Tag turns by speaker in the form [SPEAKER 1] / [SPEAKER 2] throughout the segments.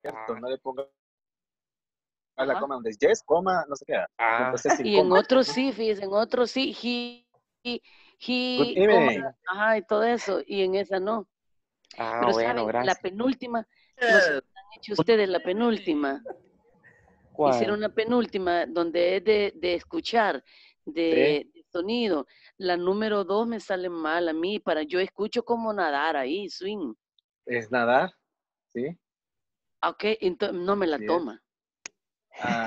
[SPEAKER 1] cierto,
[SPEAKER 2] Ah,
[SPEAKER 1] no le ponga la
[SPEAKER 3] Ajá.
[SPEAKER 1] coma donde es yes, coma, no sé qué.
[SPEAKER 2] ah,
[SPEAKER 1] Entonces sin
[SPEAKER 3] Y en
[SPEAKER 1] coma.
[SPEAKER 3] otros
[SPEAKER 1] Ajá.
[SPEAKER 3] sí, fíjese, en otros sí,
[SPEAKER 1] Good
[SPEAKER 3] coma,
[SPEAKER 1] evening.
[SPEAKER 3] ajá, y todo eso, y en esa no.
[SPEAKER 2] ah,
[SPEAKER 3] Pero
[SPEAKER 2] bueno,
[SPEAKER 3] saben, la
[SPEAKER 2] gracias.
[SPEAKER 3] penúltima, no sé si han hecho ustedes la penúltima. Hicieron
[SPEAKER 2] ¿Cuál?
[SPEAKER 3] una penúltima donde es de escuchar,
[SPEAKER 1] Sí,
[SPEAKER 3] de sonido. La número 2 me sale mal a mí, yo escucho como nadar ahí, swing.
[SPEAKER 1] es nadar. Sí,
[SPEAKER 3] Ok, entonces no me la
[SPEAKER 1] sí es.
[SPEAKER 3] toma.
[SPEAKER 1] Ah,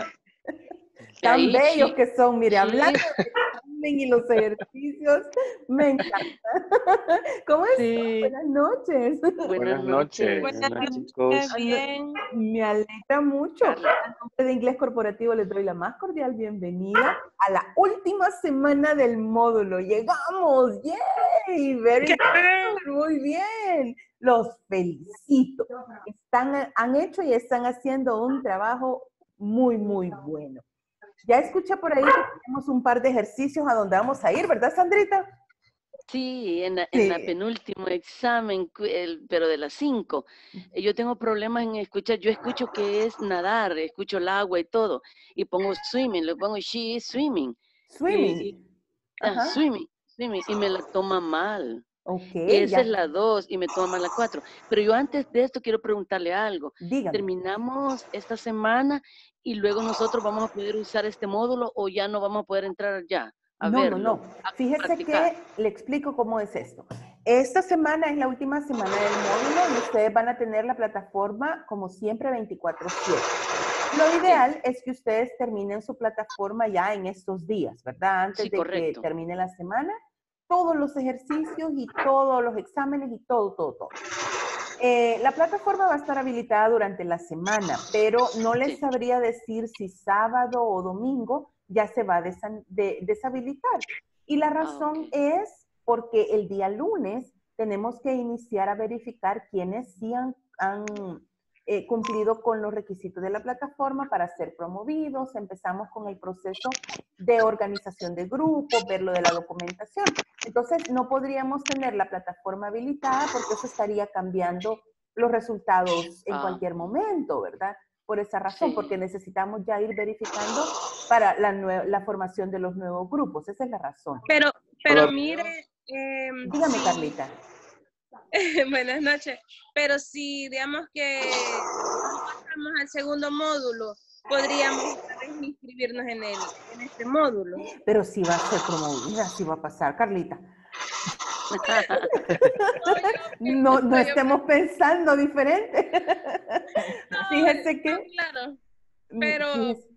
[SPEAKER 3] Y
[SPEAKER 4] Tan
[SPEAKER 3] ahí,
[SPEAKER 4] bellos que son, mire, hablando
[SPEAKER 3] sí,
[SPEAKER 4] del examen y los ejercicios, me encanta. ¿Cómo están?
[SPEAKER 3] sí.
[SPEAKER 4] Buenas noches.
[SPEAKER 3] Buenas
[SPEAKER 1] buenas noches.
[SPEAKER 3] noches.
[SPEAKER 2] Hola,
[SPEAKER 5] Buenas
[SPEAKER 2] chicos.
[SPEAKER 5] noches, bien.
[SPEAKER 4] Me alegra mucho.
[SPEAKER 3] Carla.
[SPEAKER 4] En nombre de Inglés Corporativo les doy la más cordial bienvenida a la última semana del módulo. ¡Llegamos! ¡Yay! Very good. Muy bien. Los felicito. Han hecho y están haciendo un trabajo muy, muy bueno. Ya escuché por ahí que tenemos un par de ejercicios a donde vamos a ir, ¿verdad, Sandrita?
[SPEAKER 3] Sí, en la
[SPEAKER 4] Sí.
[SPEAKER 3] penúltimo examen, pero de las 5. Yo tengo problemas en escuchar. Yo escucho que es nadar, escucho el agua y todo. Y pongo swimming, le pongo she is swimming.
[SPEAKER 4] Swimming. Ajá.
[SPEAKER 3] Swimming, swimming. Y me la toma mal.
[SPEAKER 4] Ok,
[SPEAKER 3] Esa
[SPEAKER 4] ya.
[SPEAKER 3] es la 2 y me toma mal la 4. Pero yo antes de esto quiero preguntarle algo.
[SPEAKER 4] Dígame.
[SPEAKER 3] ¿Terminamos esta semana y luego nosotros vamos a poder usar este módulo o ya no vamos a poder entrar ya a
[SPEAKER 4] No,
[SPEAKER 3] verlo,
[SPEAKER 4] no.
[SPEAKER 3] a
[SPEAKER 4] Fíjese
[SPEAKER 3] practicar?
[SPEAKER 4] que le explico cómo es esto. Esta semana es la última semana del módulo y ustedes van a tener la plataforma como siempre 24/7. Lo ideal es que ustedes terminen su plataforma ya en estos días, ¿verdad? Antes
[SPEAKER 3] Sí,
[SPEAKER 4] de que
[SPEAKER 3] correcto.
[SPEAKER 4] termine la semana, todos los ejercicios y todos los exámenes y todo. La plataforma va a estar habilitada durante la semana, pero no les
[SPEAKER 3] Sí.
[SPEAKER 4] sabría decir si sábado o domingo ya se va a deshabilitar. Y la razón
[SPEAKER 3] Ok.
[SPEAKER 4] es porque el día lunes tenemos que iniciar a verificar quiénes sí han cumplido con los requisitos de la plataforma para ser promovidos. Empezamos con el proceso de organización de grupos, ver lo de la documentación. Entonces, no podríamos tener la plataforma habilitada porque eso estaría cambiando los resultados en cualquier momento, ¿verdad? Por esa razón,
[SPEAKER 3] Sí.
[SPEAKER 4] porque necesitamos ya ir verificando para la formación de los nuevos grupos. Esa es la razón.
[SPEAKER 5] Pero mire,
[SPEAKER 4] Dígame,
[SPEAKER 5] sí.
[SPEAKER 4] Carlita.
[SPEAKER 5] Buenas noches. Pero si digamos que no pasamos al segundo módulo, podríamos otra vez inscribirnos en este módulo.
[SPEAKER 4] Pero sí va a ser promovida, sí va a pasar, Carlita. No estemos pensando diferente. Fíjese que...
[SPEAKER 5] Claro,
[SPEAKER 4] fíjese,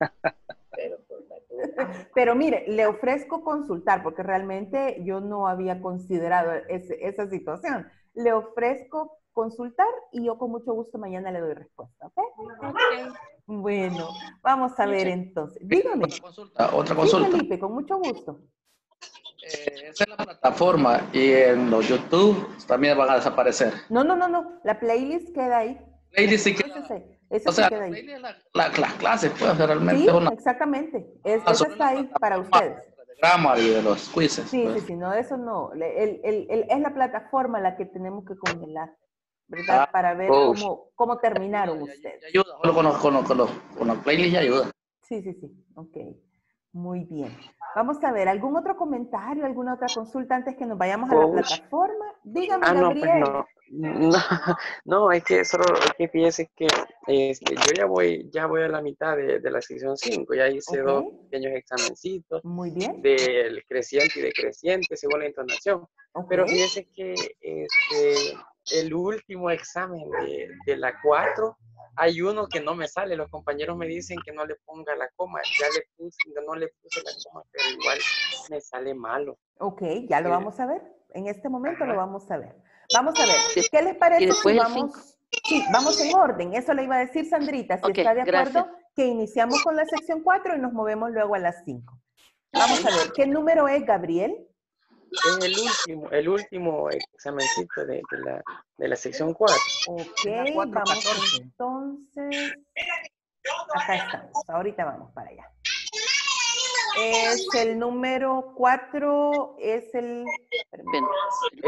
[SPEAKER 4] pero mire, le ofrezco consultar, porque realmente yo no había considerado esa situación. Le ofrezco consultar y yo con mucho gusto mañana le doy respuesta, ¿ok? Bueno, vamos a ver entonces. Dígame.
[SPEAKER 6] Otra
[SPEAKER 4] Sí,
[SPEAKER 6] consulta.
[SPEAKER 4] Felipe, con mucho gusto.
[SPEAKER 6] Esa es la plataforma y en los YouTube también van a desaparecer.
[SPEAKER 4] No. La playlist queda ahí.
[SPEAKER 6] Playlist sí
[SPEAKER 4] Esa
[SPEAKER 6] queda.
[SPEAKER 4] sí
[SPEAKER 6] La
[SPEAKER 4] queda ahí.
[SPEAKER 6] playlist es las clases, pues, realmente
[SPEAKER 4] Sí,
[SPEAKER 6] es una.
[SPEAKER 4] exactamente. Esa está ahí para ustedes.
[SPEAKER 6] De grammar y de los quizzes.
[SPEAKER 4] Sí,
[SPEAKER 6] pues.
[SPEAKER 4] no, eso no. Es la plataforma la que tenemos que congelar, ¿verdad? Para ver cómo terminaron ustedes.
[SPEAKER 6] Ya ayuda, solo con los playlists ya ayuda.
[SPEAKER 4] Sí. Ok. Muy bien. Vamos a ver, ¿algún otro comentario, alguna otra consulta antes que nos vayamos a la plataforma? Dígame,
[SPEAKER 2] No, pues
[SPEAKER 4] Gabriel.
[SPEAKER 2] no, es que solo que fíjese que yo ya voy a la mitad de la sección 5, ya hice dos pequeños examencitos
[SPEAKER 4] Muy bien.
[SPEAKER 2] del creciente y decreciente según la entonación. Pero fíjese que el último examen de la 4, hay uno que no me sale, los compañeros me dicen que no le ponga la coma, no le puse la coma, pero igual me sale malo.
[SPEAKER 4] Ok, ya lo vamos a ver, en este momento lo
[SPEAKER 2] Ajá.
[SPEAKER 4] vamos a ver. Vamos a ver, ¿qué les parece si vamos? Sí, vamos en orden, eso le iba a decir Sandrita, si está de acuerdo, que iniciamos con la sección 4 y nos movemos luego a las 5. Vamos a ver, ¿qué número es, Gabriel?
[SPEAKER 2] Es el último examencito de la sección 4.
[SPEAKER 4] Ok, vamos entonces. Acá estamos, ahorita vamos para allá. Es el número 4, es el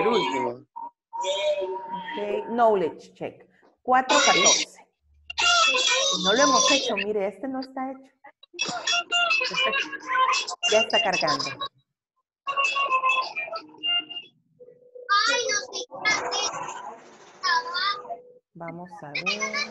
[SPEAKER 2] último.
[SPEAKER 4] Ok, knowledge check. 4:14. No lo hemos hecho, mire, este no está hecho. Ya está cargando. Vamos a ver.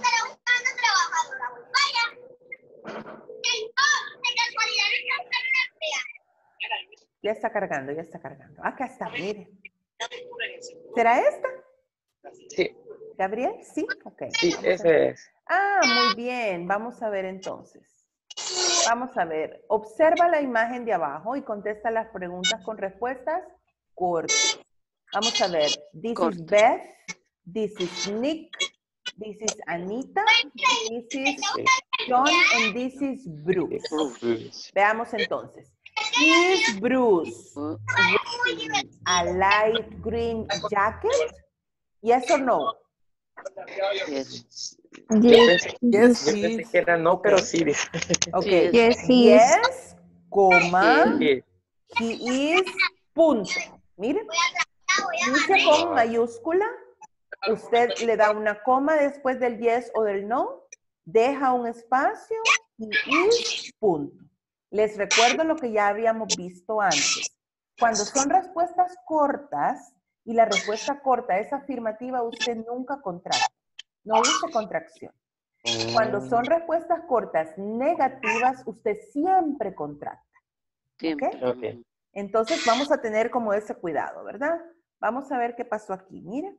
[SPEAKER 4] Ya está cargando, ya está cargando. Acá está, mire. ¿Será esta?
[SPEAKER 2] Sí,
[SPEAKER 4] ¿Gabriel? Sí, ok.
[SPEAKER 2] sí,
[SPEAKER 4] Vamos a ver.
[SPEAKER 2] ese es.
[SPEAKER 4] Ah, muy bien. Vamos a ver entonces. Vamos a ver. Observa la imagen de abajo y contesta las preguntas con respuestas cortas. Vamos a ver. This is Beth. This is Nick. This is Anita. This is John. And this is Bruce. Veamos entonces. Is Bruce wearing a light green jacket? Yes or no?
[SPEAKER 3] Yes.
[SPEAKER 2] Yo pensé que era no, pero sí. Dice.
[SPEAKER 4] Okay.
[SPEAKER 3] Yes,
[SPEAKER 4] Yes, coma.
[SPEAKER 3] Yes.
[SPEAKER 2] Sí.
[SPEAKER 4] He is, punto. Miren, inicia con mayúscula. Usted le da una coma después del yes o del no. Deja un espacio y is, punto. Les recuerdo lo que ya habíamos visto antes. Cuando son respuestas cortas y la respuesta corta es afirmativa, usted nunca contracta. No use contracción. Cuando son respuestas cortas negativas, usted siempre contracta.
[SPEAKER 3] Siempre.
[SPEAKER 2] Ok.
[SPEAKER 4] Entonces vamos a tener como ese cuidado, ¿verdad? Vamos a ver qué pasó aquí. Miren.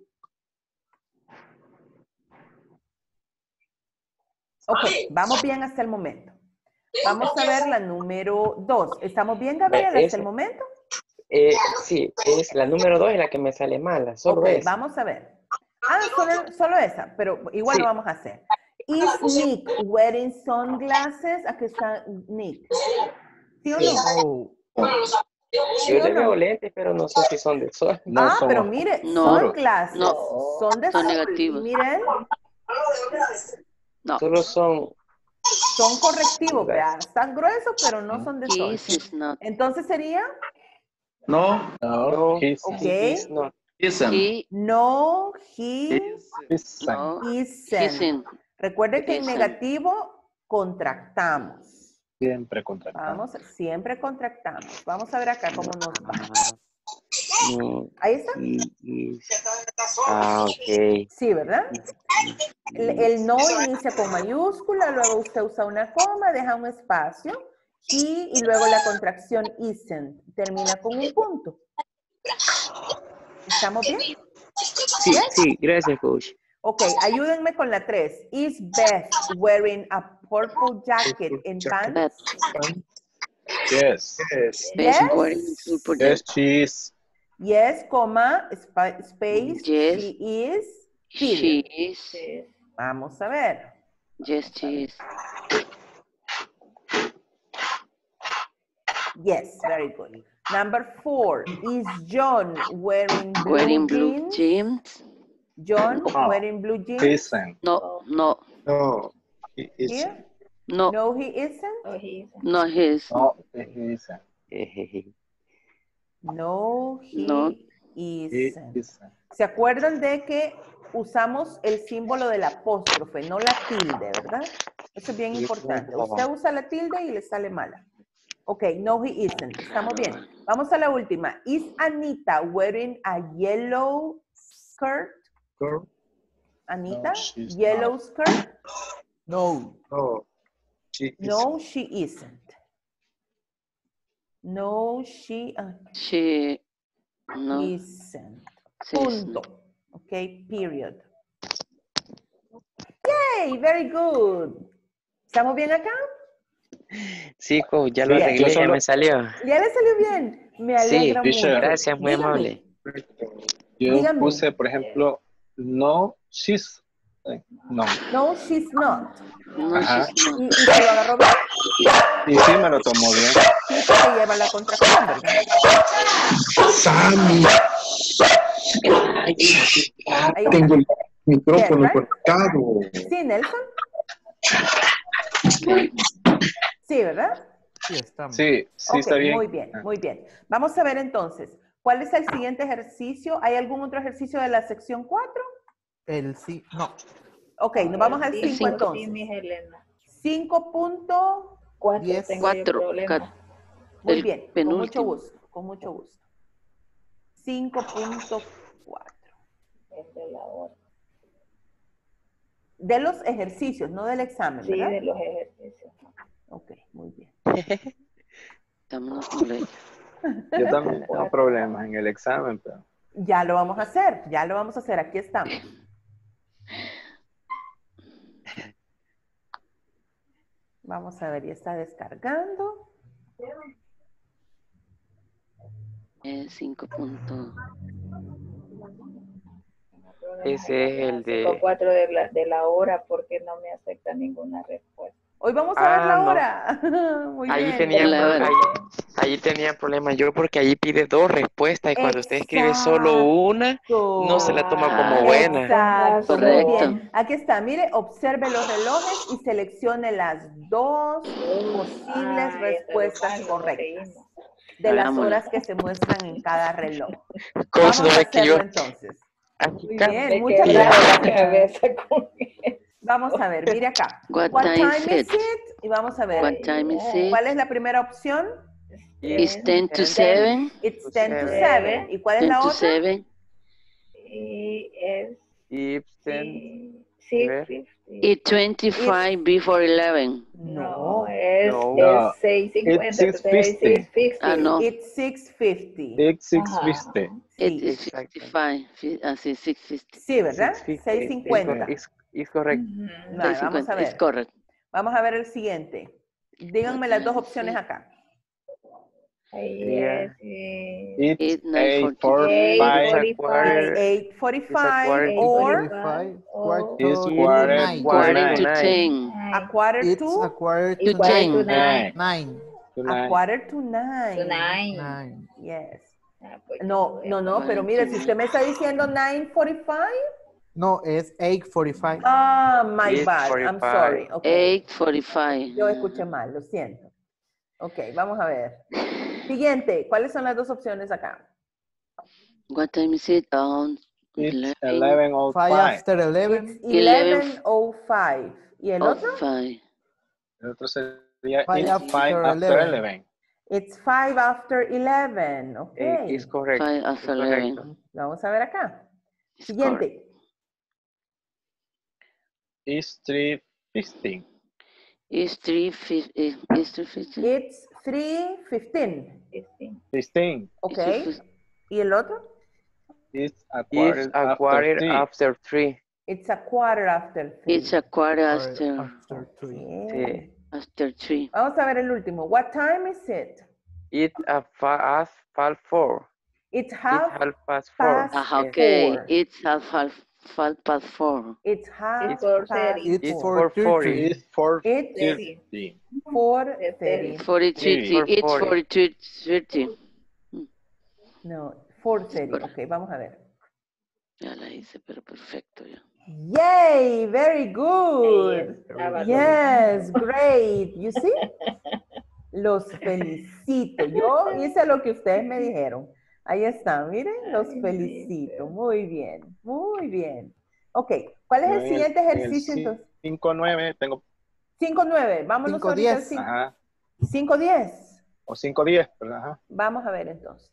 [SPEAKER 4] Ok, vamos bien hasta el momento. Vamos a ver la número 2. ¿Estamos bien, Gabriela, hasta el momento?
[SPEAKER 2] Sí, es la número 2 es la que me sale mala, solo
[SPEAKER 4] Ok,
[SPEAKER 2] esa.
[SPEAKER 4] vamos a ver. Ah, solo esa, pero igual
[SPEAKER 2] Sí.
[SPEAKER 4] lo vamos a hacer. Is Nick wearing sunglasses? Aquí está Nick. ¿Sí o no?
[SPEAKER 2] Yo le veo lentes, pero no sé si son de sol.
[SPEAKER 1] No son
[SPEAKER 4] pero mire,
[SPEAKER 3] No,
[SPEAKER 4] sunglasses
[SPEAKER 3] no,
[SPEAKER 4] son de
[SPEAKER 3] son
[SPEAKER 4] sol.
[SPEAKER 3] negativos.
[SPEAKER 4] Y miren,
[SPEAKER 3] No.
[SPEAKER 2] Solo son.
[SPEAKER 4] son correctivos, vea. Están gruesos, pero no son de sol.
[SPEAKER 3] Kiss is not.
[SPEAKER 4] Entonces sería,
[SPEAKER 6] No,
[SPEAKER 2] No,
[SPEAKER 1] He's
[SPEAKER 4] ok.
[SPEAKER 2] is not.
[SPEAKER 6] isn't.
[SPEAKER 3] He,
[SPEAKER 4] no, he
[SPEAKER 3] no,
[SPEAKER 4] isn't.
[SPEAKER 3] isn't.
[SPEAKER 4] Recuerde que en
[SPEAKER 3] Isn't.
[SPEAKER 4] negativo contractamos.
[SPEAKER 1] siempre contractamos.
[SPEAKER 4] Vamos, siempre contractamos. Vamos a ver acá cómo nos va.
[SPEAKER 2] No,
[SPEAKER 4] Ahí está.
[SPEAKER 2] ok.
[SPEAKER 4] Sí, ¿verdad? El no inicia con mayúscula, luego usted usa una coma, deja un espacio, y luego la contracción isn't termina con un punto. ¿Estamos bien?
[SPEAKER 2] Sí, sí, gracias, coach.
[SPEAKER 4] Ok, ayúdenme con la 3. Is Beth wearing a purple jacket and pants?
[SPEAKER 3] But
[SPEAKER 1] Yes.
[SPEAKER 3] Beth wearing purple
[SPEAKER 1] Yes,
[SPEAKER 3] jacket.
[SPEAKER 1] cheese.
[SPEAKER 4] Yes, coma, space,
[SPEAKER 3] Yes.
[SPEAKER 4] she is,
[SPEAKER 3] She
[SPEAKER 4] period.
[SPEAKER 3] is.
[SPEAKER 4] Vamos a ver.
[SPEAKER 3] Yes, she is.
[SPEAKER 4] Yes, very good. Number 4. Is John wearing blue
[SPEAKER 3] Wearing blue
[SPEAKER 4] jeans?
[SPEAKER 3] jeans.
[SPEAKER 4] John
[SPEAKER 1] No.
[SPEAKER 4] wearing blue jeans?
[SPEAKER 1] Isn't.
[SPEAKER 3] No, no,
[SPEAKER 7] No, it
[SPEAKER 4] Here?
[SPEAKER 3] no,
[SPEAKER 4] No, he isn't.
[SPEAKER 3] no his.
[SPEAKER 1] No, he isn't.
[SPEAKER 4] No, he
[SPEAKER 3] No.
[SPEAKER 1] He
[SPEAKER 4] isn't.
[SPEAKER 1] isn't.
[SPEAKER 4] ¿Se acuerdan de que usamos el símbolo del apóstrofe, no la tilde, verdad? Eso es bien importante. Usted usa la tilde y le sale mala. Ok, no, he isn't. Estamos bien. Vamos a la última. Is Anita wearing a yellow skirt?
[SPEAKER 7] girl.
[SPEAKER 4] Anita,
[SPEAKER 1] No, she's
[SPEAKER 4] yellow skirt?
[SPEAKER 7] No, she
[SPEAKER 4] No, she isn't. No, she
[SPEAKER 3] She, no,
[SPEAKER 4] isn't.
[SPEAKER 3] she is
[SPEAKER 4] Punto. Ok, period. Yay, very good. ¿Estamos bien acá?
[SPEAKER 2] Sí, coach, ya lo
[SPEAKER 1] Sí,
[SPEAKER 2] arreglé,
[SPEAKER 1] yo solo-
[SPEAKER 2] ya me salió.
[SPEAKER 4] ¿Ya le salió bien? Me
[SPEAKER 2] Sí,
[SPEAKER 4] alegra mucho.
[SPEAKER 2] gracias, muy
[SPEAKER 4] Dígame.
[SPEAKER 2] amable.
[SPEAKER 1] Yo
[SPEAKER 4] Dígame.
[SPEAKER 1] puse, por ejemplo, no, she's. No.
[SPEAKER 4] No, she's not.
[SPEAKER 3] No,
[SPEAKER 1] Ajá.
[SPEAKER 3] she's not.
[SPEAKER 4] ¿Y se lo agarró bien?
[SPEAKER 1] Y sí me lo tomó bien.
[SPEAKER 4] Sí, porque lleva la contracción, ¿verdad?
[SPEAKER 7] Sammy,
[SPEAKER 4] Ahí
[SPEAKER 7] tengo
[SPEAKER 4] está.
[SPEAKER 7] el micrófono
[SPEAKER 4] Yes, right?
[SPEAKER 7] conectado.
[SPEAKER 4] Sí, Nelson. Sí, ¿verdad?
[SPEAKER 1] Sí,
[SPEAKER 4] Ok,
[SPEAKER 1] está bien.
[SPEAKER 4] muy bien, muy bien. Vamos a ver entonces, ¿cuál es el siguiente ejercicio? ¿Hay algún otro ejercicio de la sección 4?
[SPEAKER 8] El sí, no.
[SPEAKER 4] Ok, nos vamos al 5
[SPEAKER 8] 5
[SPEAKER 4] entonces.
[SPEAKER 8] sí, mi Helena.
[SPEAKER 4] 5.4.
[SPEAKER 8] 4
[SPEAKER 7] 10.
[SPEAKER 8] tengo yo
[SPEAKER 3] 4.
[SPEAKER 8] problema.
[SPEAKER 4] Muy
[SPEAKER 3] El
[SPEAKER 4] bien, con mucho
[SPEAKER 3] penúltimo.
[SPEAKER 4] gusto, con mucho gusto. 5.4.
[SPEAKER 8] Es de la hora.
[SPEAKER 4] De los ejercicios, no del examen,
[SPEAKER 8] Sí,
[SPEAKER 4] ¿verdad?
[SPEAKER 8] de los ejercicios.
[SPEAKER 4] Ok, muy bien.
[SPEAKER 3] Dámonos molestia.
[SPEAKER 1] Yo también tengo problemas en el examen, pero
[SPEAKER 4] Ya lo vamos a hacer, ya lo vamos a hacer. Aquí estamos. Vamos a ver, ya está descargando.
[SPEAKER 3] 5 puntos.
[SPEAKER 2] Ese es el de...
[SPEAKER 8] 5.4 de la hora porque no me acepta ninguna respuesta.
[SPEAKER 4] Hoy vamos a ver la
[SPEAKER 2] no.
[SPEAKER 4] hora. Muy
[SPEAKER 2] Ahí
[SPEAKER 4] bien.
[SPEAKER 2] tenía,
[SPEAKER 3] La hora.
[SPEAKER 2] ahí tenía problema yo porque ahí pide 2 respuestas y cuando usted escribe solo una, no se la toma como
[SPEAKER 3] Ah,
[SPEAKER 2] buena.
[SPEAKER 4] Exacto, muy
[SPEAKER 3] Correcto.
[SPEAKER 4] bien. Aquí está, mire, observe los relojes y seleccione las 2 posibles respuestas correctas de las
[SPEAKER 3] Hagámoslo.
[SPEAKER 4] horas que se muestran en cada reloj.
[SPEAKER 2] ¿Cómo
[SPEAKER 4] Vamos
[SPEAKER 2] se
[SPEAKER 4] a
[SPEAKER 2] ve que yo
[SPEAKER 4] hacerlo entonces.
[SPEAKER 2] aquí
[SPEAKER 4] Muy
[SPEAKER 2] cambio?
[SPEAKER 4] bien,
[SPEAKER 8] Me
[SPEAKER 4] muchas
[SPEAKER 8] quebraba la
[SPEAKER 4] gracias.
[SPEAKER 8] cabeza con eso.
[SPEAKER 4] Vamos a ver, mire acá.
[SPEAKER 3] What
[SPEAKER 4] What
[SPEAKER 3] time
[SPEAKER 4] time
[SPEAKER 3] is
[SPEAKER 4] is it? Y vamos a ver.
[SPEAKER 3] What time is it?
[SPEAKER 4] ¿Cuál es la primera opción?
[SPEAKER 3] It's 10 to 7.
[SPEAKER 4] It's 10 to 7.
[SPEAKER 8] 7.
[SPEAKER 4] ¿Y cuál es
[SPEAKER 3] 10
[SPEAKER 4] la
[SPEAKER 3] to
[SPEAKER 4] otra?
[SPEAKER 3] 7.
[SPEAKER 8] Y es
[SPEAKER 2] Ibsen.
[SPEAKER 8] 6:50.
[SPEAKER 3] It's 25 before 11.
[SPEAKER 8] No, es
[SPEAKER 1] No.
[SPEAKER 8] 6:50.
[SPEAKER 1] It's 6:50.
[SPEAKER 8] 6:50.
[SPEAKER 3] Ah, no.
[SPEAKER 4] It's 6:50.
[SPEAKER 1] It's
[SPEAKER 8] Ajá.
[SPEAKER 1] 6:50.
[SPEAKER 3] It
[SPEAKER 4] Sí,
[SPEAKER 3] is 55. Así, 650.
[SPEAKER 4] sí, ¿verdad?
[SPEAKER 2] 6:50.
[SPEAKER 4] 6:50.
[SPEAKER 2] Es correcto.
[SPEAKER 8] Ujú.
[SPEAKER 4] Vale, vamos a
[SPEAKER 3] 650. It's
[SPEAKER 4] ver.
[SPEAKER 3] correct.
[SPEAKER 4] Vamos a ver el siguiente. Díganme las dos opciones acá.
[SPEAKER 8] Ahí
[SPEAKER 2] Yeah.
[SPEAKER 8] es
[SPEAKER 1] It's
[SPEAKER 3] 8:45.
[SPEAKER 1] 8:45.
[SPEAKER 4] 8:45
[SPEAKER 2] Quarter
[SPEAKER 4] or
[SPEAKER 1] It's
[SPEAKER 7] to
[SPEAKER 1] quarter
[SPEAKER 7] nine.
[SPEAKER 3] Quarter to
[SPEAKER 2] 9.
[SPEAKER 3] 10.
[SPEAKER 4] a quarter
[SPEAKER 7] It's a
[SPEAKER 4] to
[SPEAKER 7] quarter
[SPEAKER 3] To
[SPEAKER 7] to
[SPEAKER 3] 10.
[SPEAKER 8] 9.
[SPEAKER 7] 9.
[SPEAKER 4] a quarter to 9.
[SPEAKER 8] 9.
[SPEAKER 7] 9.
[SPEAKER 4] Yes.
[SPEAKER 8] Ah, pues
[SPEAKER 4] No, pero mire, si usted me está diciendo 9:45,
[SPEAKER 7] No, es 8:45.
[SPEAKER 4] my bad, I'm
[SPEAKER 2] 8:45.
[SPEAKER 4] sorry. Okay.
[SPEAKER 3] 8:45.
[SPEAKER 4] Yo escuché mal, lo siento. Ok, vamos a ver. Siguiente, ¿cuáles son las dos opciones acá?
[SPEAKER 3] What time is it?
[SPEAKER 1] It's
[SPEAKER 7] 5
[SPEAKER 1] 11:05.
[SPEAKER 7] after 11.
[SPEAKER 4] It's 11:05. ¿Y el otro?
[SPEAKER 3] 5.
[SPEAKER 1] El otro sería
[SPEAKER 7] 5
[SPEAKER 1] it's
[SPEAKER 7] after
[SPEAKER 1] 5 after
[SPEAKER 7] 11.
[SPEAKER 1] 11.
[SPEAKER 4] It's 5 after 11. Ok.
[SPEAKER 2] Es correcto.
[SPEAKER 3] 5
[SPEAKER 2] Es
[SPEAKER 3] after
[SPEAKER 2] correcto.
[SPEAKER 3] 11.
[SPEAKER 4] Vamos a ver acá.
[SPEAKER 3] It's correct.
[SPEAKER 4] Siguiente.
[SPEAKER 1] It's 3:15.
[SPEAKER 3] It's 3:50. It's 3:50.
[SPEAKER 4] It's 3:15.
[SPEAKER 1] 15.
[SPEAKER 4] Ok.
[SPEAKER 3] It's
[SPEAKER 4] ¿Y el otro?
[SPEAKER 1] It's a
[SPEAKER 2] It's
[SPEAKER 1] quarter
[SPEAKER 2] a quarter
[SPEAKER 1] after 3.
[SPEAKER 2] after 3.
[SPEAKER 4] It's a quarter after 3.
[SPEAKER 3] It's a quarter
[SPEAKER 7] After 3.
[SPEAKER 2] Sí.
[SPEAKER 3] after 3.
[SPEAKER 4] Vamos a ver el último. What time is it?
[SPEAKER 2] It's a half past 4.
[SPEAKER 4] It's
[SPEAKER 2] It's
[SPEAKER 4] half
[SPEAKER 2] half past 4.
[SPEAKER 4] past
[SPEAKER 3] Okay.
[SPEAKER 4] 4.
[SPEAKER 3] It's half past 4.
[SPEAKER 4] It's half
[SPEAKER 8] It's
[SPEAKER 4] past
[SPEAKER 8] 4:30.
[SPEAKER 7] It's
[SPEAKER 4] 4.
[SPEAKER 7] 4:30.
[SPEAKER 1] It's 4:30.
[SPEAKER 4] It's 4:30.
[SPEAKER 3] 43. It's 43:30.
[SPEAKER 4] No, 4:30. Ok, vamos a ver.
[SPEAKER 3] Ya la hice, pero perfecto ya.
[SPEAKER 4] Yay, very good.
[SPEAKER 8] Estaba
[SPEAKER 4] Yes, great. You see? Los felicito. Yo hice lo que ustedes me dijeron. Ahí está, miren, los felicito. Muy bien, muy bien. Ok, ¿cuál es
[SPEAKER 1] Yo
[SPEAKER 4] el siguiente ejercicio entonces?
[SPEAKER 1] 5:9 tengo.
[SPEAKER 4] 5:9. Vámonos
[SPEAKER 7] 5:10.
[SPEAKER 4] ahorita al 5.
[SPEAKER 1] Ajá.
[SPEAKER 4] 5:10.
[SPEAKER 1] O 5:10, ¿verdad? Ajá.
[SPEAKER 4] Vamos a ver entonces.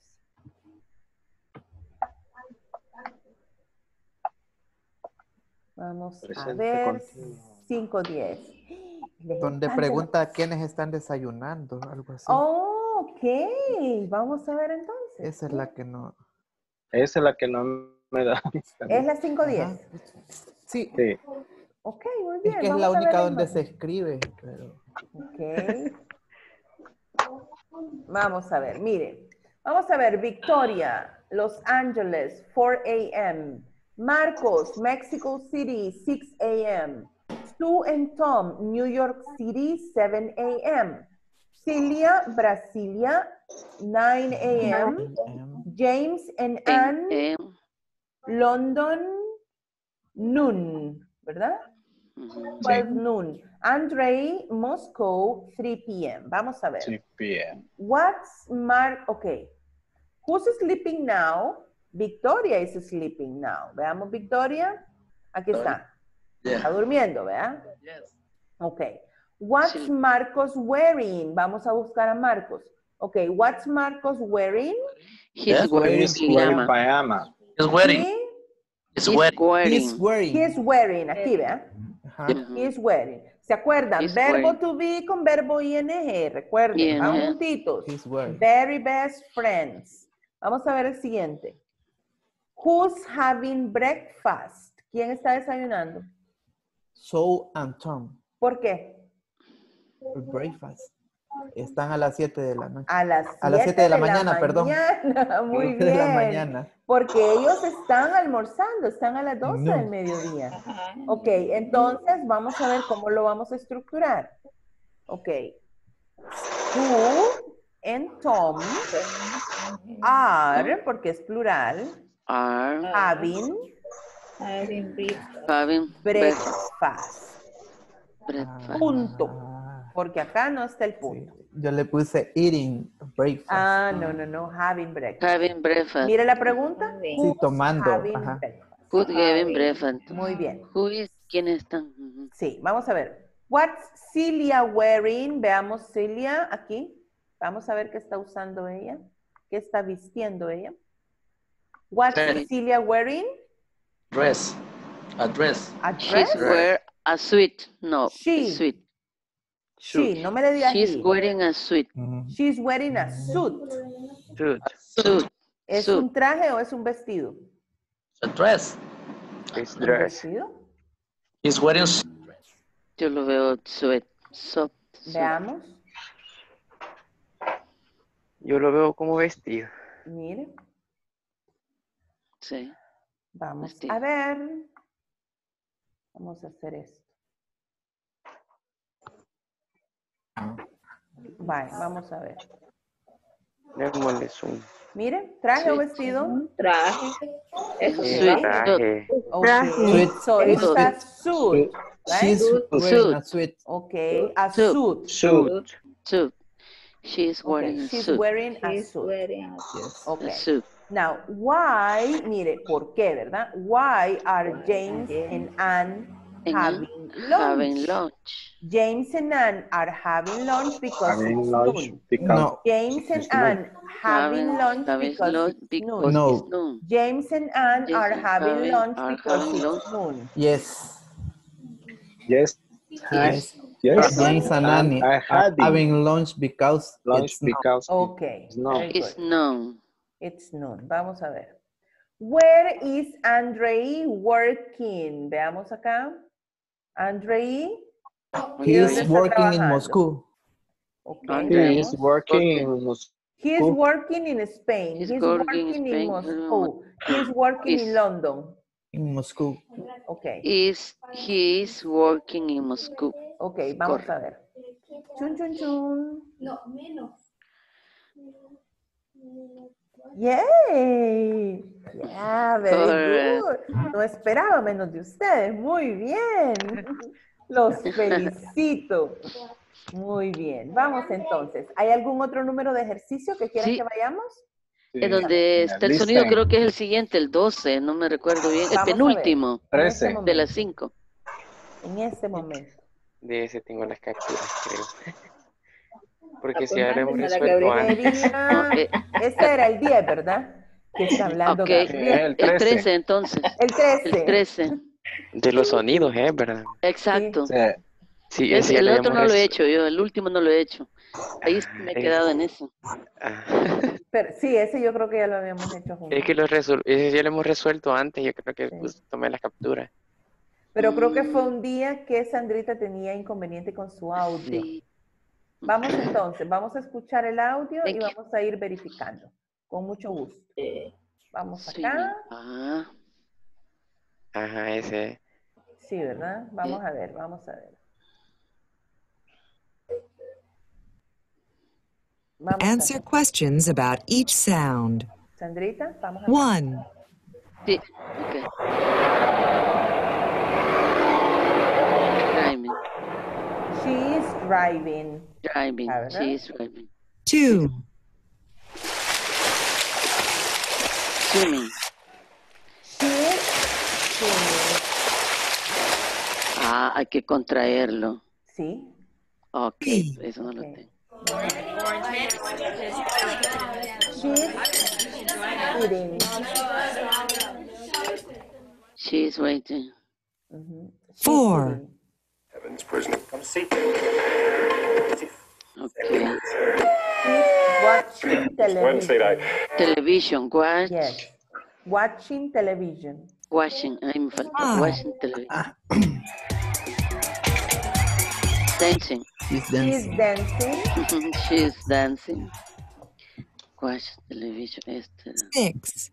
[SPEAKER 4] Vamos a
[SPEAKER 1] Presente
[SPEAKER 4] ver.
[SPEAKER 1] continuo.
[SPEAKER 4] 5:10.
[SPEAKER 7] Donde pregunta a quiénes están desayunando, algo así.
[SPEAKER 4] Oh, ok. Vamos a ver entonces.
[SPEAKER 7] Esa es la que no.
[SPEAKER 1] Esa es la que no me da.
[SPEAKER 4] Es la 5:10.
[SPEAKER 7] Ajá. Sí,
[SPEAKER 1] Sí.
[SPEAKER 4] Ok, muy bien.
[SPEAKER 7] es que es
[SPEAKER 4] Vamos
[SPEAKER 7] la
[SPEAKER 4] a ver
[SPEAKER 7] única donde
[SPEAKER 4] imagen.
[SPEAKER 7] se escribe. Pero...
[SPEAKER 4] Ok. Vamos a ver, mire. Vamos a ver, Victoria, Los Ángeles, 4 a.m. Marcos, Mexico City, 6 a.m. Sue and Tom, New York City, 7 a.m. Celia, Brasilia, 9 a.m. James and Anne, London, noon, ¿verdad? 12 noon. Andre, Moscow, 3 p.m. Vamos a ver.
[SPEAKER 1] 3 p.m.
[SPEAKER 4] What's okay. Who's sleeping now? Victoria is sleeping now. Veamos, Victoria. Aquí está. Está durmiendo, ¿verdad?
[SPEAKER 6] Yes.
[SPEAKER 4] Ok. What's
[SPEAKER 3] Sí.
[SPEAKER 4] Marcos wearing? Vamos a buscar a Marcos. Ok, what's Marcos wearing?
[SPEAKER 3] He's
[SPEAKER 6] Yes.
[SPEAKER 3] wearing
[SPEAKER 1] He's wearing
[SPEAKER 3] pajama.
[SPEAKER 1] pajama.
[SPEAKER 6] It's wedding.
[SPEAKER 4] He,
[SPEAKER 6] It's
[SPEAKER 3] He's
[SPEAKER 6] wedding.
[SPEAKER 7] He's
[SPEAKER 3] wearing.
[SPEAKER 4] he is
[SPEAKER 7] wearing.
[SPEAKER 4] wearing, aquí, ¿verdad?
[SPEAKER 7] Ajá.
[SPEAKER 4] He is wearing. ¿Se acuerdan?
[SPEAKER 3] He's
[SPEAKER 4] Verbo
[SPEAKER 3] wearing.
[SPEAKER 4] to be con verbo ing. Recuerden,
[SPEAKER 3] ING.
[SPEAKER 4] vamos juntitos.
[SPEAKER 7] He's wearing.
[SPEAKER 4] Very best friends. Vamos a ver el siguiente. Who's having breakfast? ¿Quién está desayunando?
[SPEAKER 7] So and Tom.
[SPEAKER 4] ¿Por qué?
[SPEAKER 7] For breakfast. Están a las 7 de la noche.
[SPEAKER 4] A las
[SPEAKER 7] 7 de la mañana, perdón.
[SPEAKER 4] Muy
[SPEAKER 7] 7 de la
[SPEAKER 4] bien.
[SPEAKER 7] mañana.
[SPEAKER 4] Porque ellos están almorzando, están a las 12
[SPEAKER 7] No.
[SPEAKER 4] del mediodía.
[SPEAKER 8] Ajá.
[SPEAKER 4] Ok, entonces vamos a ver cómo lo vamos a estructurar. Ok. Who and Tom are, porque es plural,
[SPEAKER 3] Are
[SPEAKER 4] having
[SPEAKER 8] Having breakfast.
[SPEAKER 3] having
[SPEAKER 4] breakfast.
[SPEAKER 3] breakfast.
[SPEAKER 4] Punto.
[SPEAKER 7] Ah,
[SPEAKER 4] Porque acá no está el
[SPEAKER 7] sí.
[SPEAKER 4] punto.
[SPEAKER 7] Yo le puse eating breakfast.
[SPEAKER 4] Ah, no, having breakfast.
[SPEAKER 3] Having breakfast.
[SPEAKER 4] Mire la pregunta.
[SPEAKER 8] Sí,
[SPEAKER 4] Who's
[SPEAKER 7] tomando,
[SPEAKER 4] having
[SPEAKER 7] ajá.
[SPEAKER 4] breakfast?
[SPEAKER 3] Who's having breakfast?
[SPEAKER 4] Muy bien.
[SPEAKER 3] Who is, ¿quiénes están? Ujú.
[SPEAKER 4] Sí, vamos a ver. What's Celia wearing? Veamos Celia aquí. Vamos a ver qué está usando ella. ¿Qué está vistiendo ella? What's
[SPEAKER 6] Sí.
[SPEAKER 4] Celia wearing?
[SPEAKER 6] Dress. A dress.
[SPEAKER 4] A
[SPEAKER 3] She's
[SPEAKER 4] dress?
[SPEAKER 3] wear a suit. No,
[SPEAKER 4] She.
[SPEAKER 3] a suit.
[SPEAKER 4] Sí, no me le digas
[SPEAKER 3] She's
[SPEAKER 4] he.
[SPEAKER 3] wearing a suit.
[SPEAKER 7] Ujú.
[SPEAKER 4] She's wearing a suit.
[SPEAKER 2] Suit.
[SPEAKER 3] Suit.
[SPEAKER 4] ¿Es
[SPEAKER 3] Suit.
[SPEAKER 4] un traje o es un vestido?
[SPEAKER 6] A dress.
[SPEAKER 2] It's
[SPEAKER 4] ¿Un
[SPEAKER 2] dress.
[SPEAKER 4] vestido?
[SPEAKER 6] He's wearing
[SPEAKER 3] Yo lo veo suit. Suit.
[SPEAKER 4] Veamos.
[SPEAKER 2] Yo lo veo como vestido.
[SPEAKER 4] Mire,
[SPEAKER 3] Sí.
[SPEAKER 4] vamos
[SPEAKER 3] Vestido.
[SPEAKER 4] a ver. Vamos a hacer esto. Vale, vamos a ver.
[SPEAKER 2] Démosle zoom.
[SPEAKER 4] Mire, traje o
[SPEAKER 3] Sí.
[SPEAKER 4] vestido.
[SPEAKER 8] Un traje. Es un
[SPEAKER 3] Suit.
[SPEAKER 8] traje.
[SPEAKER 2] Traje.
[SPEAKER 4] Okay.
[SPEAKER 7] Suit.
[SPEAKER 4] So it's a suit, right?
[SPEAKER 7] She's wearing a suit.
[SPEAKER 4] Okay, a
[SPEAKER 3] Suit.
[SPEAKER 4] suit.
[SPEAKER 2] Suit.
[SPEAKER 3] Suit. She's
[SPEAKER 4] Okay,
[SPEAKER 3] wearing a
[SPEAKER 4] she's
[SPEAKER 3] suit.
[SPEAKER 4] wearing a
[SPEAKER 8] She's
[SPEAKER 4] suit.
[SPEAKER 8] wearing a suit.
[SPEAKER 7] Yes.
[SPEAKER 3] A
[SPEAKER 4] Okay.
[SPEAKER 3] suit.
[SPEAKER 4] Now, why, mire, ¿por qué, verdad? Why are James and Anne
[SPEAKER 3] And
[SPEAKER 4] having
[SPEAKER 3] having
[SPEAKER 4] lunch?
[SPEAKER 3] lunch.
[SPEAKER 4] James and Anne are having lunch because
[SPEAKER 1] Having
[SPEAKER 4] it's
[SPEAKER 1] lunch
[SPEAKER 4] noon.
[SPEAKER 1] because
[SPEAKER 7] No.
[SPEAKER 4] James and
[SPEAKER 1] It's noon.
[SPEAKER 4] Anne having lunch
[SPEAKER 3] having
[SPEAKER 4] because
[SPEAKER 3] lunch
[SPEAKER 4] it's
[SPEAKER 3] because
[SPEAKER 4] noon.
[SPEAKER 7] No.
[SPEAKER 3] it's noon.
[SPEAKER 4] James and Anne
[SPEAKER 3] James
[SPEAKER 4] are
[SPEAKER 3] and
[SPEAKER 4] having lunch
[SPEAKER 3] are
[SPEAKER 4] because
[SPEAKER 3] having
[SPEAKER 4] it's
[SPEAKER 3] lunch.
[SPEAKER 4] noon.
[SPEAKER 7] Yes.
[SPEAKER 1] Yes.
[SPEAKER 7] Yes.
[SPEAKER 1] Yes.
[SPEAKER 7] James and Annie
[SPEAKER 1] I
[SPEAKER 7] are
[SPEAKER 1] had
[SPEAKER 7] having lunch because
[SPEAKER 1] lunch
[SPEAKER 7] it's not.
[SPEAKER 1] because
[SPEAKER 4] Okay,
[SPEAKER 1] it's not.
[SPEAKER 4] very
[SPEAKER 3] It's
[SPEAKER 4] good.
[SPEAKER 3] noon.
[SPEAKER 4] It's noon. Vamos a ver. Where is Andrei working? Veamos acá. Andrei.
[SPEAKER 7] He
[SPEAKER 4] ¿dónde
[SPEAKER 7] is
[SPEAKER 4] está
[SPEAKER 7] working in
[SPEAKER 4] trabajando?
[SPEAKER 7] Moscow.
[SPEAKER 4] Okay.
[SPEAKER 3] Andrei.
[SPEAKER 1] He is working in Moscow.
[SPEAKER 4] He is working in Spain.
[SPEAKER 3] He's
[SPEAKER 4] He's
[SPEAKER 3] working in
[SPEAKER 4] working in
[SPEAKER 3] Spain.
[SPEAKER 4] Moscow. He's working in
[SPEAKER 3] Is-
[SPEAKER 4] London.
[SPEAKER 7] In Moscow.
[SPEAKER 4] Okay.
[SPEAKER 3] He is working in Moscow.
[SPEAKER 4] Okay, vamos a ver. Chun, chun, chun. Yay! Yeah, very
[SPEAKER 3] Correct.
[SPEAKER 4] good. No esperaba menos de ustedes. Muy bien. Los felicito. Muy bien. Vamos entonces. ¿Hay algún otro número de ejercicio que quieran
[SPEAKER 3] Sí.
[SPEAKER 4] que vayamos?
[SPEAKER 1] Sí,
[SPEAKER 3] En donde está el sonido,
[SPEAKER 1] listen.
[SPEAKER 3] creo que es el siguiente, el 12, no me recuerdo bien. El
[SPEAKER 4] Vamos a ver.
[SPEAKER 3] penúltimo,
[SPEAKER 4] En este
[SPEAKER 1] 13.
[SPEAKER 3] de las
[SPEAKER 4] momento.
[SPEAKER 3] 5.
[SPEAKER 4] En este momento.
[SPEAKER 2] De ese tengo las capturas, creo. Porque si
[SPEAKER 8] Apuntándome
[SPEAKER 2] ya lo hemos
[SPEAKER 8] a la
[SPEAKER 2] resuelto
[SPEAKER 8] Gabriela.
[SPEAKER 2] antes.
[SPEAKER 4] Sería... Ese era el 10, ¿verdad? Que está hablando
[SPEAKER 3] Ok,
[SPEAKER 4] Gabriel.
[SPEAKER 1] El
[SPEAKER 3] el
[SPEAKER 1] 13.
[SPEAKER 3] 13 entonces.
[SPEAKER 4] El 13.
[SPEAKER 3] El 13,
[SPEAKER 2] De los sonidos, ¿verdad?
[SPEAKER 3] exacto.
[SPEAKER 1] Sí.
[SPEAKER 2] Sí, ese ya
[SPEAKER 3] El
[SPEAKER 2] lo
[SPEAKER 3] otro no
[SPEAKER 2] habíamos
[SPEAKER 3] lo he
[SPEAKER 2] resu-
[SPEAKER 3] hecho, yo el último no lo he hecho. Ahí me he quedado en eso.
[SPEAKER 2] Ah,
[SPEAKER 4] Pero sí, ese yo creo que ya lo habíamos hecho juntos.
[SPEAKER 2] Es que ese ya lo hemos resuelto antes, yo creo que
[SPEAKER 4] Sí.
[SPEAKER 2] pues, tomé las capturas.
[SPEAKER 4] Pero creo que fue un día que Sandrita tenía inconveniente con su audio.
[SPEAKER 3] Sí.
[SPEAKER 4] Vamos entonces, vamos a escuchar el audio y
[SPEAKER 3] Thank you.
[SPEAKER 4] vamos a ir verificando. Con mucho gusto. Vamos
[SPEAKER 3] Swimming.
[SPEAKER 4] acá.
[SPEAKER 3] Ah,
[SPEAKER 2] Ajá, ese.
[SPEAKER 4] Sí, ¿verdad? Vamos a ver, vamos a ver. Vamos a
[SPEAKER 9] Answer
[SPEAKER 4] ver.
[SPEAKER 9] questions about each sound.
[SPEAKER 4] Sandrita, vamos a ver.
[SPEAKER 9] 1.
[SPEAKER 3] sí, ok. Driving,
[SPEAKER 4] She's driving.
[SPEAKER 3] driving,
[SPEAKER 4] Ah, ¿verdad?
[SPEAKER 3] she is driving.
[SPEAKER 9] 2.
[SPEAKER 3] Swimming,
[SPEAKER 4] She's swimming.
[SPEAKER 3] Ah, hay que contraerlo.
[SPEAKER 4] Sí.
[SPEAKER 3] Ok, eso no lo
[SPEAKER 4] Ok.
[SPEAKER 3] tengo.
[SPEAKER 4] She's eating.
[SPEAKER 3] She's waiting.
[SPEAKER 4] Ujú. She's
[SPEAKER 9] 4,
[SPEAKER 4] eating.
[SPEAKER 10] Heaven's prisoner. Come see.
[SPEAKER 3] Okay.
[SPEAKER 4] She's watching television.
[SPEAKER 3] Television, watch.
[SPEAKER 4] Yes. Watching television.
[SPEAKER 3] Washing, ahí me faltó.
[SPEAKER 9] 5,
[SPEAKER 3] Washing television. Dancing.
[SPEAKER 7] She's
[SPEAKER 4] She's
[SPEAKER 7] dancing.
[SPEAKER 4] dancing.
[SPEAKER 3] She's dancing. Watch television. Este.
[SPEAKER 9] 6,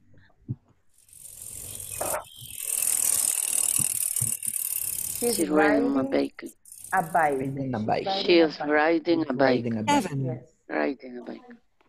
[SPEAKER 4] She's
[SPEAKER 3] riding a
[SPEAKER 4] riding
[SPEAKER 3] bike.
[SPEAKER 4] a bike.
[SPEAKER 7] Riding a bike.
[SPEAKER 3] She's riding a bike.
[SPEAKER 7] Riding a bike.
[SPEAKER 9] 7,
[SPEAKER 4] Yes.
[SPEAKER 3] Riding a bike.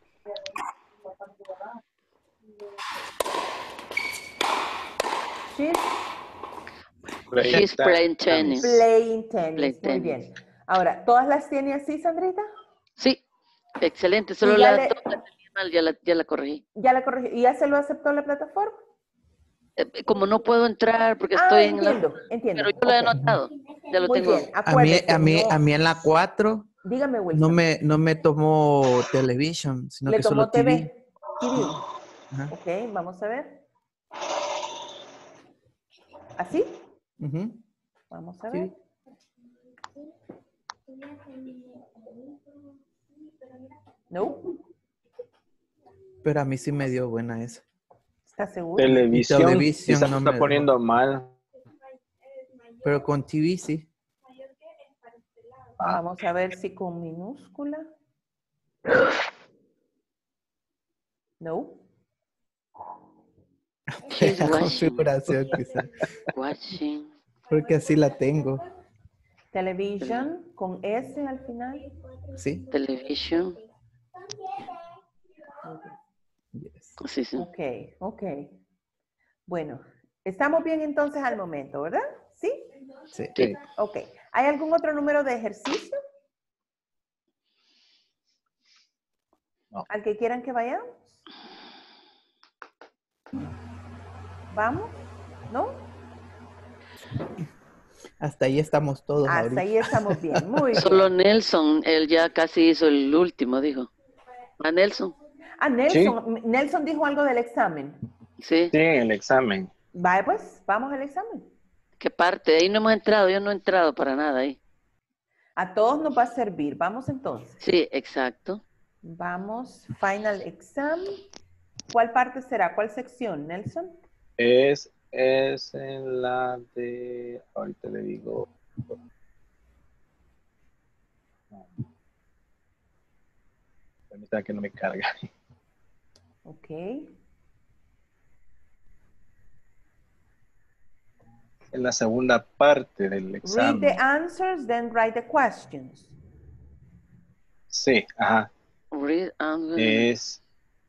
[SPEAKER 4] She's
[SPEAKER 3] She's playing tennis.
[SPEAKER 4] playing tennis.
[SPEAKER 3] Play
[SPEAKER 4] Muy
[SPEAKER 3] tennis.
[SPEAKER 4] bien. Ahora, ¿todas las tiene así, Sandrita?
[SPEAKER 3] Sí, excelente. Solo
[SPEAKER 4] Y ya
[SPEAKER 3] la
[SPEAKER 4] le-
[SPEAKER 3] dos la tenía mal, ya la corregí.
[SPEAKER 4] Ya la corregí. ¿Y ya se lo aceptó la plataforma?
[SPEAKER 3] Como no puedo entrar porque estoy en la...
[SPEAKER 4] Entiendo.
[SPEAKER 3] Pero yo lo he
[SPEAKER 4] Ok.
[SPEAKER 3] anotado. Ya lo
[SPEAKER 4] Muy
[SPEAKER 3] tengo.
[SPEAKER 4] bien.
[SPEAKER 7] A
[SPEAKER 4] Acuérdese, no-
[SPEAKER 7] mí en la 4
[SPEAKER 4] Dígame, Wilson.
[SPEAKER 7] no me tomó television, sino
[SPEAKER 4] Le
[SPEAKER 7] que solo
[SPEAKER 4] tomó TV.
[SPEAKER 7] TV.
[SPEAKER 4] TV.
[SPEAKER 7] Ajá.
[SPEAKER 4] Ok, vamos a ver. ¿Así?
[SPEAKER 7] Ujú.
[SPEAKER 4] Vamos a ver. No.
[SPEAKER 7] Pero a mí sí me dio buena esa.
[SPEAKER 4] ¿Está seguro?
[SPEAKER 1] Televisión.
[SPEAKER 7] Televisión
[SPEAKER 1] Quizás
[SPEAKER 7] no
[SPEAKER 1] está
[SPEAKER 7] me
[SPEAKER 1] poniendo mal.
[SPEAKER 7] Pero con TV sí.
[SPEAKER 4] Vamos a ver si con minúscula. No.
[SPEAKER 3] She's
[SPEAKER 7] La
[SPEAKER 3] watching.
[SPEAKER 7] configuración quizás.
[SPEAKER 3] Watching.
[SPEAKER 7] Porque así la tengo.
[SPEAKER 4] Television con S al final.
[SPEAKER 7] ¿Sí?
[SPEAKER 3] Television.
[SPEAKER 7] Yes.
[SPEAKER 3] Sí, sí.
[SPEAKER 4] Ok, ok. Bueno, estamos bien entonces al momento, ¿verdad? ¿Sí?
[SPEAKER 7] Sí.
[SPEAKER 1] Sí.
[SPEAKER 4] Ok. ¿Hay algún otro número de ejercicio?
[SPEAKER 1] No.
[SPEAKER 4] ¿Al que quieran que vayamos? ¿Vamos? ¿No?
[SPEAKER 7] Hasta ahí estamos todos
[SPEAKER 4] Hasta
[SPEAKER 7] ahorita.
[SPEAKER 4] ahí estamos bien. Muy
[SPEAKER 3] Solo
[SPEAKER 4] bien.
[SPEAKER 3] Nelson, él ya casi hizo el último, dijo. ¿A Nelson?
[SPEAKER 4] Ah, Nelson. Nelson dijo algo del examen.
[SPEAKER 3] Sí.
[SPEAKER 1] Sí, el examen.
[SPEAKER 4] Vaya pues, vamos al examen.
[SPEAKER 3] ¿Qué parte? Ahí no hemos entrado, yo no he entrado para nada ahí.
[SPEAKER 4] A todos nos va a servir. Vamos entonces.
[SPEAKER 3] Sí, exacto.
[SPEAKER 4] Vamos, final exam. ¿Cuál parte será? ¿Cuál sección, Nelson?
[SPEAKER 1] Es en la de... Ahorita le digo... Permítame que no me carga.
[SPEAKER 4] Ok.
[SPEAKER 1] En la segunda parte del
[SPEAKER 4] Read
[SPEAKER 1] examen.
[SPEAKER 4] the answers, then write the questions.
[SPEAKER 1] Sí, ajá.
[SPEAKER 3] Read and
[SPEAKER 1] Es...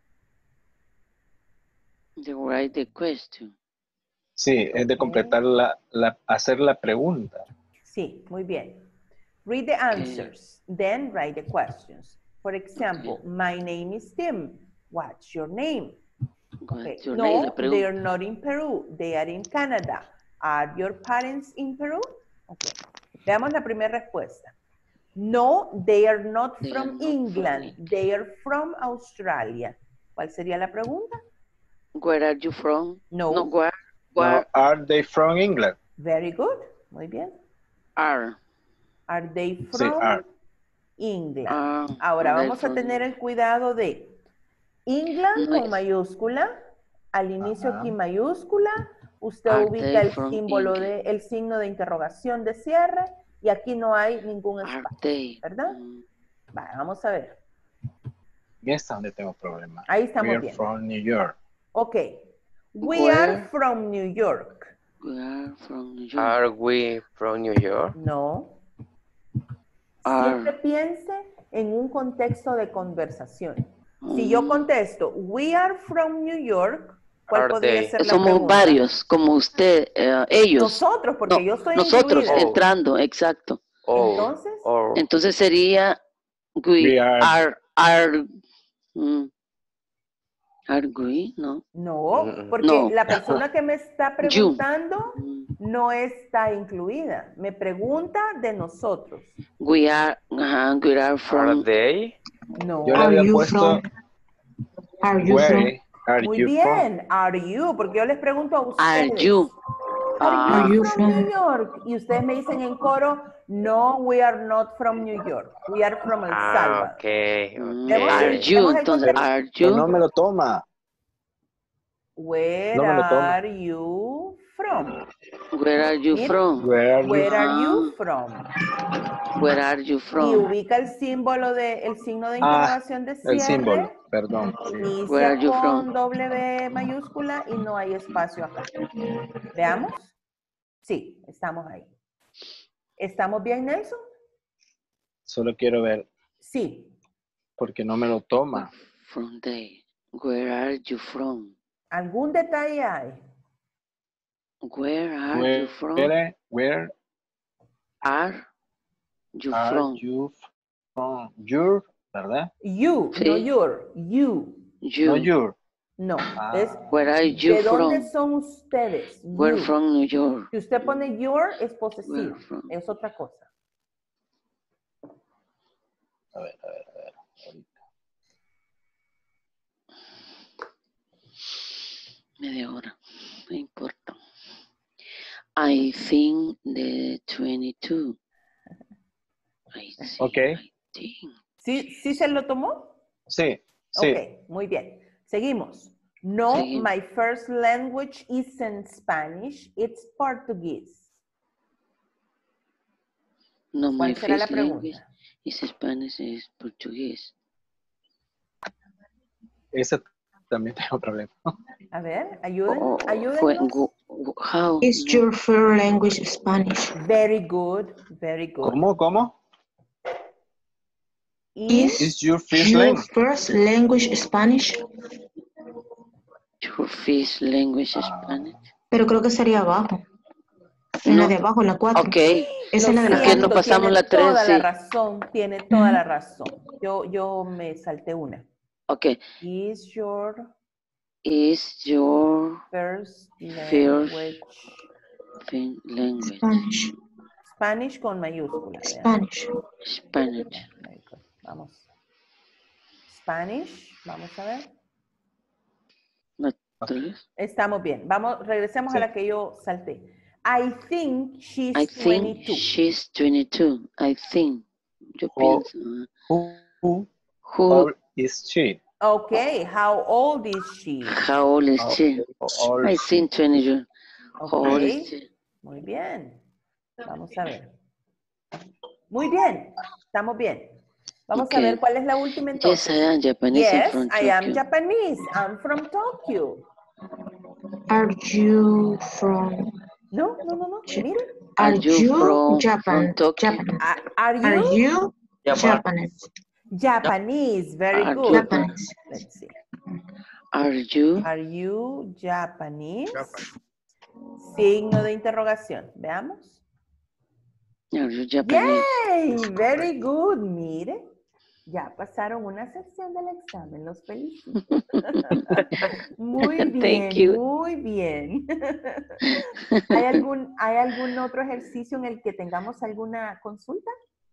[SPEAKER 3] write the question.
[SPEAKER 1] Sí, es de
[SPEAKER 4] Ok.
[SPEAKER 1] completar hacer la pregunta.
[SPEAKER 4] Sí, muy bien. Read the answers, then write the questions. For example, my name is Tim. What's your name? Okay.
[SPEAKER 3] What's your name? La
[SPEAKER 4] No,
[SPEAKER 3] pregunta.
[SPEAKER 4] they are not in Peru. They are in Canada. Are your parents in Peru? Okay. Veamos la primera respuesta. No, they are not
[SPEAKER 3] They are
[SPEAKER 4] from
[SPEAKER 3] not from
[SPEAKER 4] England.
[SPEAKER 3] England.
[SPEAKER 4] They are from Australia. ¿Cuál sería la pregunta?
[SPEAKER 3] Where are you from?
[SPEAKER 4] No.
[SPEAKER 3] No, where
[SPEAKER 1] No, are they from England?
[SPEAKER 4] Very good. Muy bien.
[SPEAKER 3] are?
[SPEAKER 4] Are they
[SPEAKER 1] Sí,
[SPEAKER 4] from
[SPEAKER 1] are.
[SPEAKER 4] England?
[SPEAKER 3] Ah,
[SPEAKER 4] Ahora
[SPEAKER 3] are they
[SPEAKER 4] vamos a
[SPEAKER 3] from
[SPEAKER 4] tener el cuidado de England
[SPEAKER 3] No
[SPEAKER 4] con
[SPEAKER 3] es-
[SPEAKER 4] mayúscula, al inicio
[SPEAKER 1] Ajá.
[SPEAKER 4] aquí mayúscula, usted
[SPEAKER 3] Are
[SPEAKER 4] ubica
[SPEAKER 3] they
[SPEAKER 4] el
[SPEAKER 3] from
[SPEAKER 4] símbolo
[SPEAKER 3] England?
[SPEAKER 4] el signo de interrogación de cierre y aquí no hay ningún
[SPEAKER 3] Are
[SPEAKER 4] espacio,
[SPEAKER 3] they?
[SPEAKER 4] ¿verdad? Vale, vamos a ver.
[SPEAKER 1] Y esta es donde tengo problemas.
[SPEAKER 4] Ahí estamos
[SPEAKER 1] We are
[SPEAKER 4] bien.
[SPEAKER 1] from New York.
[SPEAKER 4] Ok. We
[SPEAKER 3] Where?
[SPEAKER 4] are from New York.
[SPEAKER 3] We are from New York.
[SPEAKER 2] Are we from New York?
[SPEAKER 4] No.
[SPEAKER 3] Are.
[SPEAKER 4] Siempre piense en un contexto de conversación. Si yo contesto, we are from New York, ¿cuál
[SPEAKER 2] Are
[SPEAKER 4] podría
[SPEAKER 2] they?
[SPEAKER 4] ser la
[SPEAKER 3] Somos
[SPEAKER 4] pregunta?
[SPEAKER 3] varios, como usted, ellos.
[SPEAKER 4] Nosotros, porque
[SPEAKER 3] No,
[SPEAKER 4] yo estoy
[SPEAKER 3] nosotros
[SPEAKER 4] incluida.
[SPEAKER 3] entrando, exacto.
[SPEAKER 2] Oh,
[SPEAKER 4] Entonces,
[SPEAKER 2] or
[SPEAKER 3] Entonces sería we
[SPEAKER 1] We are-
[SPEAKER 3] are mm, Agree, no.
[SPEAKER 4] No, porque
[SPEAKER 3] No.
[SPEAKER 4] la persona que me está
[SPEAKER 3] You.
[SPEAKER 4] preguntando no está incluida. Me pregunta de nosotros.
[SPEAKER 3] We are
[SPEAKER 2] Are
[SPEAKER 3] from.
[SPEAKER 2] they?
[SPEAKER 4] No.
[SPEAKER 1] Yo le había puesto where are
[SPEAKER 4] Muy
[SPEAKER 1] you from?
[SPEAKER 4] bien. Are you? Porque yo les pregunto a ustedes.
[SPEAKER 3] Are you?
[SPEAKER 4] Are you from New York? Y ustedes me dicen en coro, no, we are not from New York. We are from El Salvador. Vemos
[SPEAKER 3] Are
[SPEAKER 4] el-
[SPEAKER 3] you?
[SPEAKER 4] vemos el
[SPEAKER 3] Entonces,
[SPEAKER 4] contexto.
[SPEAKER 3] are
[SPEAKER 1] Pero no
[SPEAKER 3] you?
[SPEAKER 1] me lo toma.
[SPEAKER 4] Where
[SPEAKER 1] No me lo toma.
[SPEAKER 4] are you from?
[SPEAKER 3] Where are you
[SPEAKER 4] Mira,
[SPEAKER 3] from?
[SPEAKER 1] Where are you
[SPEAKER 4] Where are
[SPEAKER 3] Ah.
[SPEAKER 4] you from?
[SPEAKER 3] Where are you
[SPEAKER 4] Y
[SPEAKER 3] from?
[SPEAKER 4] ubica el símbolo de, el signo de
[SPEAKER 1] Ah,
[SPEAKER 4] interrogación de
[SPEAKER 1] el
[SPEAKER 4] cierre.
[SPEAKER 1] símbolo, perdón.
[SPEAKER 3] Where
[SPEAKER 4] Inicia
[SPEAKER 3] are you
[SPEAKER 4] con
[SPEAKER 3] from?
[SPEAKER 4] W mayúscula y no hay espacio acá. ¿Veamos? Sí, estamos ahí. ¿Estamos bien, Nelson?
[SPEAKER 1] Solo quiero ver
[SPEAKER 4] Sí.
[SPEAKER 1] porque no me lo toma.
[SPEAKER 3] From there. Where are you from?
[SPEAKER 4] ¿Algún detalle hay?
[SPEAKER 3] Where are
[SPEAKER 1] Where,
[SPEAKER 3] you from?
[SPEAKER 1] where
[SPEAKER 3] Are you
[SPEAKER 1] are
[SPEAKER 3] from?
[SPEAKER 1] you from? Your, ¿verdad?
[SPEAKER 4] You,
[SPEAKER 3] Sí.
[SPEAKER 4] no your. You.
[SPEAKER 3] You.
[SPEAKER 1] No your.
[SPEAKER 4] No.
[SPEAKER 1] Ah.
[SPEAKER 4] Es
[SPEAKER 3] Where are you
[SPEAKER 4] ¿de
[SPEAKER 3] from?
[SPEAKER 4] dónde son ustedes?
[SPEAKER 3] We're
[SPEAKER 4] You.
[SPEAKER 3] from New York.
[SPEAKER 4] Si usted pone your, es posesivo.
[SPEAKER 3] Where from?
[SPEAKER 4] Es otra cosa.
[SPEAKER 1] A ver. Ahorita.
[SPEAKER 3] Media hora. No importa. I think the 22. I see,
[SPEAKER 1] Okay.
[SPEAKER 3] I think.
[SPEAKER 4] ¿Sí se lo tomó?
[SPEAKER 1] Sí, sí.
[SPEAKER 4] Ok, muy bien. Seguimos. No,
[SPEAKER 3] Seguimos.
[SPEAKER 4] my first language isn't Spanish, it's Portuguese.
[SPEAKER 3] No, my
[SPEAKER 4] ¿Cuál será la
[SPEAKER 3] first language
[SPEAKER 4] pregunta?
[SPEAKER 3] is Spanish, is Portuguese.
[SPEAKER 1] Ese también tengo problema.
[SPEAKER 4] A ver, ayuden,
[SPEAKER 3] Oh,
[SPEAKER 4] ayúdennos.
[SPEAKER 3] how?
[SPEAKER 11] Is
[SPEAKER 3] No.
[SPEAKER 11] your first language Spanish?
[SPEAKER 4] Very good, very good.
[SPEAKER 1] ¿Cómo?
[SPEAKER 11] Is
[SPEAKER 1] your first
[SPEAKER 11] your
[SPEAKER 1] language?
[SPEAKER 11] first language Spanish?
[SPEAKER 3] Your first language is Spanish.
[SPEAKER 11] Pero creo que sería abajo. En
[SPEAKER 3] No.
[SPEAKER 11] la de abajo, en la 4.
[SPEAKER 3] Ok.
[SPEAKER 11] Esa es la de la
[SPEAKER 3] Es que no
[SPEAKER 11] 4.
[SPEAKER 3] pasamos la 3,
[SPEAKER 4] toda la
[SPEAKER 3] sí.
[SPEAKER 4] razón, tiene toda la razón. Yo me salté una.
[SPEAKER 3] Ok.
[SPEAKER 4] Is your
[SPEAKER 3] First
[SPEAKER 4] first language
[SPEAKER 11] Spanish.
[SPEAKER 4] Spanish con mayúscula. vean.
[SPEAKER 11] Spanish.
[SPEAKER 3] Spanish.
[SPEAKER 4] Very good. Vamos. Spanish, vamos a ver.
[SPEAKER 3] ¿La 3?
[SPEAKER 4] Estamos bien. Vamos, regresemos
[SPEAKER 1] Sí.
[SPEAKER 4] a la que yo salté. I think she's
[SPEAKER 3] I think
[SPEAKER 4] 22.
[SPEAKER 3] she's 22. I think. Yo
[SPEAKER 1] Oh.
[SPEAKER 3] pienso.
[SPEAKER 1] Who
[SPEAKER 3] Who?
[SPEAKER 1] is she?
[SPEAKER 4] Okay, how old is she?
[SPEAKER 3] How old is she?
[SPEAKER 1] How old
[SPEAKER 3] I
[SPEAKER 1] is she?
[SPEAKER 3] think 22. How old is
[SPEAKER 4] Okay,
[SPEAKER 3] she?
[SPEAKER 4] muy bien. Vamos a ver. Muy bien, estamos bien. Vamos
[SPEAKER 3] Okay.
[SPEAKER 4] a ver cuál es la última
[SPEAKER 3] Yes,
[SPEAKER 4] entonces.
[SPEAKER 3] I am Japanese. I'm
[SPEAKER 4] Yes,
[SPEAKER 3] from
[SPEAKER 4] I am
[SPEAKER 3] Tokyo.
[SPEAKER 4] Japanese. I'm from Tokyo.
[SPEAKER 11] Are you from?
[SPEAKER 4] No. Miren.
[SPEAKER 3] Are you from
[SPEAKER 11] Japan?
[SPEAKER 3] Tokyo?
[SPEAKER 11] Japan.
[SPEAKER 4] Are
[SPEAKER 11] Are
[SPEAKER 4] you?
[SPEAKER 11] you Japanese?
[SPEAKER 4] Japanese. Very
[SPEAKER 3] Are
[SPEAKER 4] good.
[SPEAKER 3] you-
[SPEAKER 11] Japanese.
[SPEAKER 4] Let's see.
[SPEAKER 3] Are you?
[SPEAKER 4] Are you Japanese? Signo de interrogación. Veamos.
[SPEAKER 3] Are you Japanese?
[SPEAKER 4] Yay, very good. Mire, ya pasaron una sección del examen. Los felicito. Muy bien,
[SPEAKER 3] Thank you.
[SPEAKER 4] muy bien. ¿Hay algún otro ejercicio en el que tengamos alguna consulta?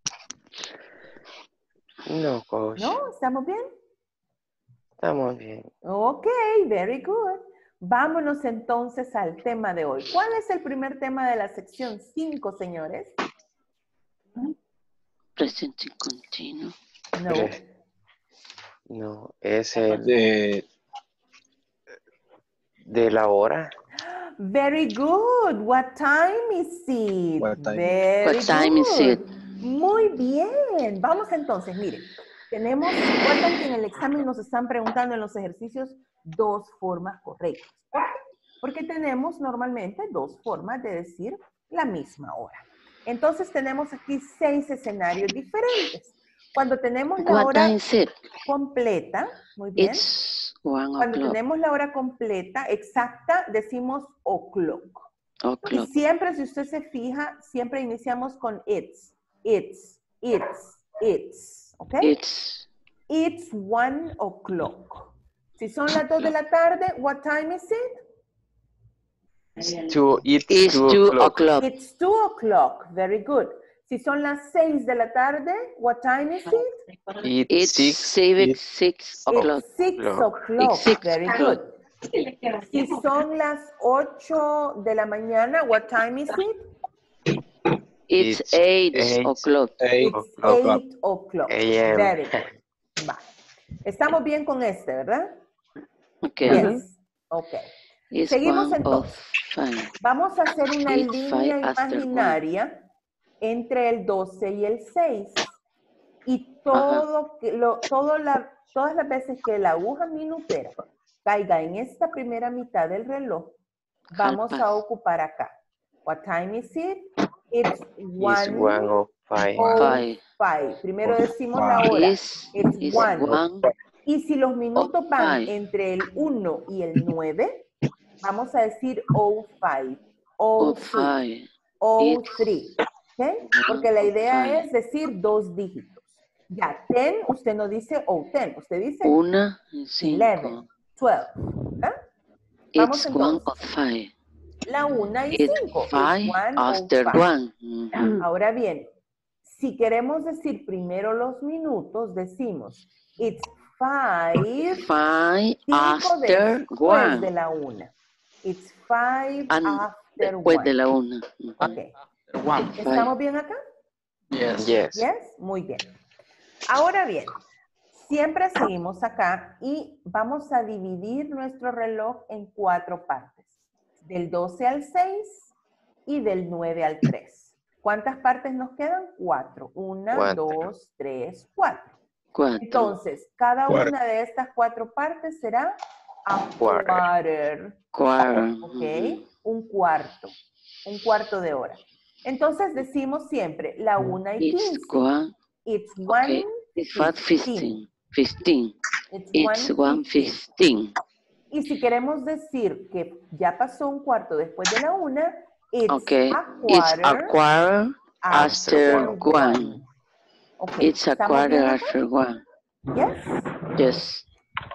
[SPEAKER 2] No, coach.
[SPEAKER 4] ¿No? ¿Estamos bien?
[SPEAKER 2] Estamos bien.
[SPEAKER 4] Ok, very good. Vámonos entonces al tema de hoy. ¿Cuál es el primer tema de la sección 5, señores?
[SPEAKER 3] Presente continuo.
[SPEAKER 4] No.
[SPEAKER 2] No, es el de la hora.
[SPEAKER 4] Very good. What time is it?
[SPEAKER 1] What time?
[SPEAKER 4] Very
[SPEAKER 3] What time is it?
[SPEAKER 4] good. Muy bien. Vamos entonces, miren. Recuerdan que en el examen nos están preguntando en los ejercicios 2 formas correctas. ¿Por qué? Porque tenemos normalmente 2 formas de decir la misma hora. Entonces tenemos aquí 6 escenarios diferentes. Cuando tenemos la
[SPEAKER 3] What
[SPEAKER 4] hora
[SPEAKER 3] time is it?
[SPEAKER 4] completa, muy bien.
[SPEAKER 3] It's 1
[SPEAKER 4] Cuando
[SPEAKER 3] o'clock.
[SPEAKER 4] tenemos la hora completa, exacta, decimos o'clock. Y
[SPEAKER 3] O'clock.
[SPEAKER 4] siempre, si usted se fija, siempre iniciamos con it's. ¿Ok?
[SPEAKER 3] It's
[SPEAKER 4] It's 1 o'clock. Si son las 2 de la tarde, what time is it?
[SPEAKER 2] It's
[SPEAKER 3] It's
[SPEAKER 2] 2
[SPEAKER 3] 2
[SPEAKER 2] o'clock.
[SPEAKER 3] o'clock.
[SPEAKER 4] It's 2 o'clock. Very good. Si son las 6 de la tarde, what time is it?
[SPEAKER 3] It's 6 o'clock.
[SPEAKER 4] It's 6
[SPEAKER 2] o'clock.
[SPEAKER 4] o'clock.
[SPEAKER 3] It's 6
[SPEAKER 4] Very
[SPEAKER 3] o'clock.
[SPEAKER 4] good. Si son las 8 de la mañana, what time is it?
[SPEAKER 3] It's 8 o'clock.
[SPEAKER 1] 8
[SPEAKER 4] It's
[SPEAKER 1] o'clock.
[SPEAKER 4] 8 o'clock.
[SPEAKER 2] AM.
[SPEAKER 4] Very good. Va. Estamos bien con este, ¿verdad?
[SPEAKER 3] Okay.
[SPEAKER 4] Yes. Ok.
[SPEAKER 3] It's
[SPEAKER 4] Seguimos
[SPEAKER 3] 1
[SPEAKER 4] entonces.
[SPEAKER 3] of 5.
[SPEAKER 4] Vamos a hacer una
[SPEAKER 3] It's
[SPEAKER 4] línea
[SPEAKER 3] 5 after 1.
[SPEAKER 4] imaginaria entre el 12 y el 6. Y todo, todas las veces que la aguja minutera caiga en esta primera mitad del reloj, vamos a ocupar acá. What time is it? It's
[SPEAKER 2] It's
[SPEAKER 4] 1
[SPEAKER 2] 1 5.
[SPEAKER 3] Five.
[SPEAKER 4] 5. Primero decimos la hora.
[SPEAKER 3] Is
[SPEAKER 4] It's 1.
[SPEAKER 3] 1
[SPEAKER 4] Y si los minutos van
[SPEAKER 3] five.
[SPEAKER 4] entre el 1 y el 9, vamos a decir 05,
[SPEAKER 3] of
[SPEAKER 4] 03,
[SPEAKER 3] 5.
[SPEAKER 4] 03. ¿Ok? Porque la idea es decir 2 dígitos. Ya, 10, usted no dice 10, usted dice
[SPEAKER 3] 1
[SPEAKER 4] 11,
[SPEAKER 3] 5.
[SPEAKER 4] 12. ¿Ah? Vamos
[SPEAKER 3] It's 1
[SPEAKER 4] entonces.
[SPEAKER 3] of 5.
[SPEAKER 4] La 1 y
[SPEAKER 3] It's
[SPEAKER 4] 5.
[SPEAKER 3] 5 after 1.
[SPEAKER 4] Ahora bien, si queremos decir primero los minutos, decimos it's 5,
[SPEAKER 3] 5
[SPEAKER 4] 5
[SPEAKER 3] after
[SPEAKER 4] después de
[SPEAKER 3] 1.
[SPEAKER 4] la 1. It's 5
[SPEAKER 3] And
[SPEAKER 4] after 1.
[SPEAKER 3] después de la 1.
[SPEAKER 4] Ok. ¿Estamos bien acá?
[SPEAKER 6] Yes.
[SPEAKER 2] Yes.
[SPEAKER 4] Yes, muy bien. Ahora bien, siempre seguimos acá y vamos a dividir nuestro reloj en 4 partes. Del 12 al 6 y del 9 al 3. ¿Cuántas partes nos quedan? 4. 1, 2, 3, 4.
[SPEAKER 3] 4.
[SPEAKER 4] Entonces, cada una de estas 4 partes será a quarter.
[SPEAKER 3] Quarter.
[SPEAKER 4] ¿Ok? Un cuarto de hora. Entonces decimos siempre la 1 y 15. It's 1,
[SPEAKER 3] Okay. It's 15. 15. It's 1
[SPEAKER 4] 15.
[SPEAKER 3] 15.
[SPEAKER 4] Y si queremos decir que ya pasó un cuarto después de la 1, it's
[SPEAKER 3] Okay.
[SPEAKER 4] a
[SPEAKER 3] It's a
[SPEAKER 4] quarter
[SPEAKER 3] quarter after 1.
[SPEAKER 4] 1. Okay.
[SPEAKER 3] It's a
[SPEAKER 4] ¿Estamos
[SPEAKER 3] quarter
[SPEAKER 4] bien acá?
[SPEAKER 3] after 1.
[SPEAKER 4] Yes.
[SPEAKER 3] Yes.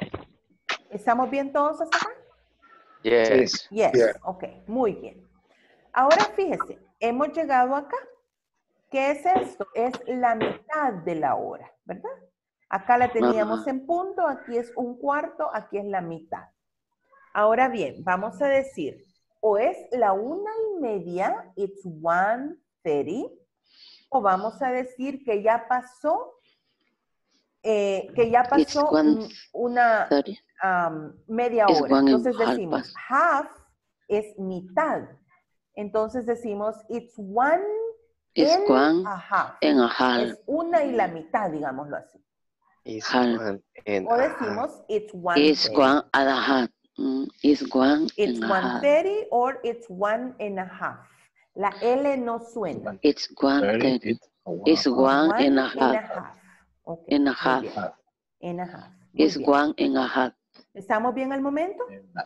[SPEAKER 4] ¿Estamos bien todos hasta acá?
[SPEAKER 2] Yes.
[SPEAKER 4] Yes.
[SPEAKER 1] Yeah.
[SPEAKER 4] Ok, muy bien. Ahora fíjese, hemos llegado acá. ¿Qué es esto? Es la mitad de la hora, ¿verdad? Acá la teníamos en punto, aquí es un cuarto, aquí es la mitad. Ahora bien, vamos a decir, o es la 1:30, it's 1:30, o vamos a decir que ya pasó, una media
[SPEAKER 3] It's
[SPEAKER 4] hora.
[SPEAKER 3] 1 and
[SPEAKER 4] Entonces
[SPEAKER 3] half
[SPEAKER 4] decimos,
[SPEAKER 3] past.
[SPEAKER 4] half es mitad. Entonces decimos, it's 1
[SPEAKER 3] It's
[SPEAKER 4] and
[SPEAKER 3] 1
[SPEAKER 4] a half.
[SPEAKER 3] and a half.
[SPEAKER 4] Es una y la mitad, digámoslo así.
[SPEAKER 2] It's
[SPEAKER 3] Half.
[SPEAKER 2] 1 and
[SPEAKER 4] O
[SPEAKER 2] a half.
[SPEAKER 4] decimos, it's
[SPEAKER 3] It's
[SPEAKER 4] 1:30.
[SPEAKER 3] 1 and a half. It's 1
[SPEAKER 4] It's
[SPEAKER 3] and a half.
[SPEAKER 4] 1:30 or it's 1 and a half. La L no suena.
[SPEAKER 3] It's 1:30. It's 1 and a half.
[SPEAKER 4] Okay,
[SPEAKER 3] And a
[SPEAKER 4] muy
[SPEAKER 3] half.
[SPEAKER 4] bien. And a half. Muy
[SPEAKER 3] It's
[SPEAKER 4] bien.
[SPEAKER 3] 1 and a half.
[SPEAKER 4] ¿Estamos bien al momento?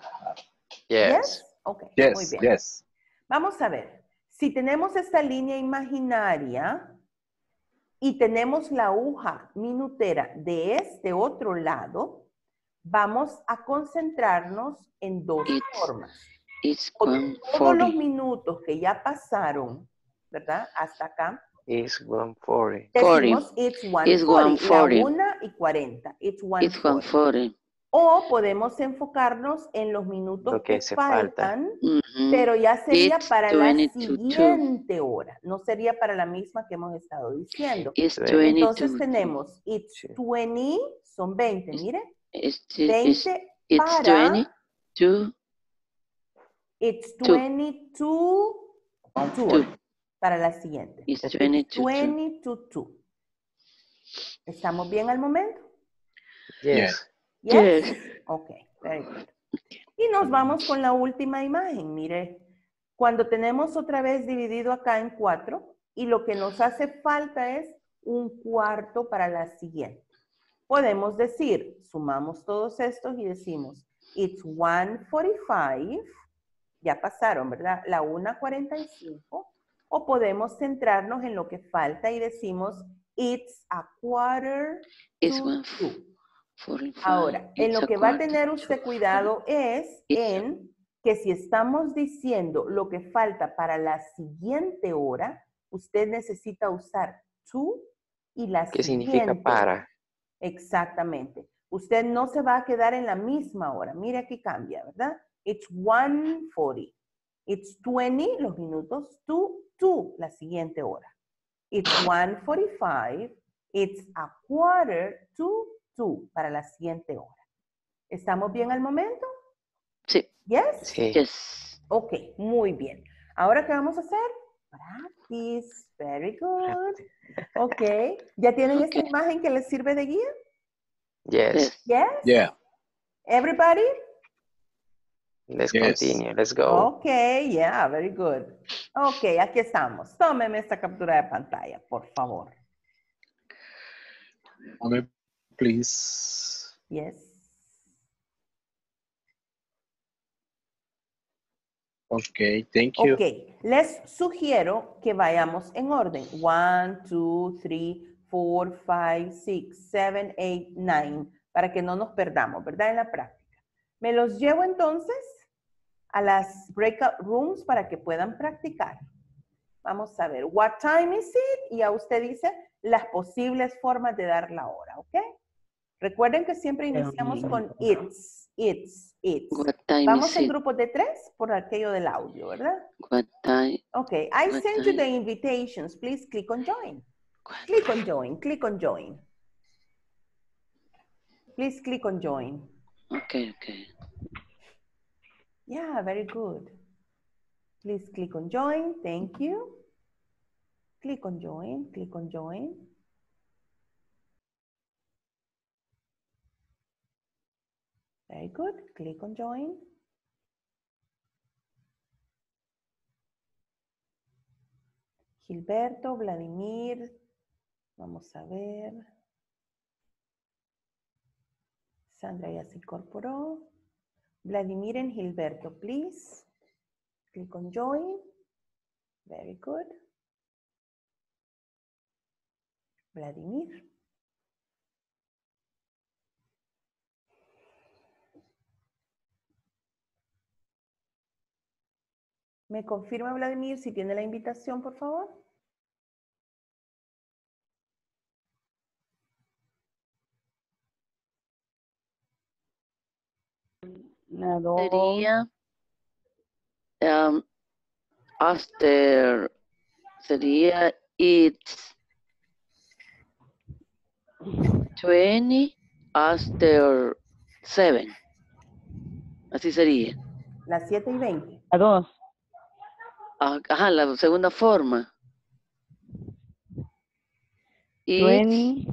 [SPEAKER 2] Yes.
[SPEAKER 4] Ok, muy
[SPEAKER 1] Yes,
[SPEAKER 4] bien.
[SPEAKER 1] yes.
[SPEAKER 4] Vamos a ver. Si tenemos esta línea imaginaria y tenemos la aguja minutera de este otro lado, vamos a concentrarnos en dos formas.
[SPEAKER 3] It's
[SPEAKER 4] Todos los
[SPEAKER 3] 1:40.
[SPEAKER 4] minutos que ya pasaron, ¿verdad? Hasta acá.
[SPEAKER 2] It's 1:40.
[SPEAKER 4] Decimos it's 1:40.
[SPEAKER 3] It's 1:40.
[SPEAKER 4] La 1:40. It's
[SPEAKER 3] It's
[SPEAKER 4] 1:40.
[SPEAKER 3] 1:40.
[SPEAKER 4] O podemos enfocarnos en los minutos
[SPEAKER 2] Lo
[SPEAKER 4] que
[SPEAKER 2] que se falta.
[SPEAKER 4] faltan,
[SPEAKER 3] Mhm.
[SPEAKER 4] pero ya sería
[SPEAKER 3] It's
[SPEAKER 4] para la
[SPEAKER 3] 22.
[SPEAKER 4] siguiente hora. No sería para la misma que hemos estado diciendo.
[SPEAKER 3] It's
[SPEAKER 4] Entonces
[SPEAKER 3] 22.
[SPEAKER 4] tenemos it's 20, son 20, mire.
[SPEAKER 3] It's
[SPEAKER 4] 20
[SPEAKER 3] it's
[SPEAKER 4] para
[SPEAKER 3] 22.
[SPEAKER 4] it's
[SPEAKER 3] Two.
[SPEAKER 4] 22
[SPEAKER 3] Two.
[SPEAKER 4] para la siguiente.
[SPEAKER 3] It's
[SPEAKER 4] It's
[SPEAKER 3] 22.
[SPEAKER 4] 22. ¿Estamos bien al momento?
[SPEAKER 2] Yes.
[SPEAKER 4] Yes.
[SPEAKER 3] Yes.
[SPEAKER 4] Ok, very good. Y nos vamos con la última imagen. Mire, cuando tenemos otra vez dividido acá en 4 y lo que nos hace falta es un cuarto para la siguiente. Podemos decir, sumamos todos estos y decimos, it's 1:45. Ya pasaron, ¿verdad? La 1:45. O podemos centrarnos en lo que falta y decimos, it's a quarter
[SPEAKER 3] It's
[SPEAKER 4] to 2.
[SPEAKER 3] 45,
[SPEAKER 4] Ahora, en
[SPEAKER 3] it's
[SPEAKER 4] lo
[SPEAKER 3] a
[SPEAKER 4] que va a
[SPEAKER 3] quarter
[SPEAKER 4] tener
[SPEAKER 3] to
[SPEAKER 4] usted
[SPEAKER 3] 5.
[SPEAKER 4] cuidado es en que si estamos diciendo lo que falta para la siguiente hora, usted necesita usar to y la
[SPEAKER 2] ¿Qué significa
[SPEAKER 4] siguiente.
[SPEAKER 2] para?
[SPEAKER 4] Exactamente. Usted no se va a quedar en la misma hora. Mire, aquí cambia, ¿verdad? It's 1:40. It's 20, los minutos, to la siguiente hora. It's 1:45. It's a quarter to 2 para la siguiente hora. ¿Estamos bien al momento?
[SPEAKER 3] Sí.
[SPEAKER 4] Yes?
[SPEAKER 2] Sí.
[SPEAKER 3] Yes.
[SPEAKER 4] Ok, muy bien. Ahora, ¿qué vamos a hacer? Practice. Very good. Ok. ¿Ya tienen esta imagen que les sirve de guía?
[SPEAKER 2] Yes.
[SPEAKER 4] Yes?
[SPEAKER 1] Yeah.
[SPEAKER 4] Everybody?
[SPEAKER 2] Let's
[SPEAKER 1] Yes.
[SPEAKER 2] continue. Let's go.
[SPEAKER 4] Ok, yeah, very good. Ok, aquí estamos. Tómeme esta captura de pantalla, por favor.
[SPEAKER 1] Moment, please.
[SPEAKER 4] Yes.
[SPEAKER 1] Okay, thank you.
[SPEAKER 4] Ok, les sugiero que vayamos en orden. 1, 2, 3, 4, 5, 6, 7, 8, 9, para que no nos perdamos, ¿verdad? En la práctica. Me los llevo entonces a las breakout rooms para que puedan practicar. Vamos a ver, what time is it? Y a usted dice las posibles formas de dar la hora, ¿ok? Recuerden que siempre iniciamos con it's.
[SPEAKER 3] What time
[SPEAKER 4] Vamos
[SPEAKER 3] is
[SPEAKER 4] en
[SPEAKER 3] it?
[SPEAKER 4] grupos de 3 por aquello del audio, ¿verdad?
[SPEAKER 3] What time?
[SPEAKER 4] Okay, I
[SPEAKER 3] What
[SPEAKER 4] sent you the
[SPEAKER 3] time?
[SPEAKER 4] invitations. Please click on join.
[SPEAKER 3] What
[SPEAKER 4] Click on
[SPEAKER 3] time?
[SPEAKER 4] join, click on join. Please click on join.
[SPEAKER 3] Okay, okay.
[SPEAKER 4] Yeah, very good. Please click on join. Thank you. Click on join, click on join. Very good. Click on join. Gilberto, Vladimir. Vamos a ver. Sandra ya se incorporó. Vladimir and Gilberto, please. Click on join. Very good. Vladimir. ¿Me confirma, Vladimir, si tiene la invitación, por favor?
[SPEAKER 3] Sería after, sería it's 20 after 7. Así sería.
[SPEAKER 4] Las 7:20.
[SPEAKER 12] A 2.
[SPEAKER 3] Ajá, la segunda forma. It's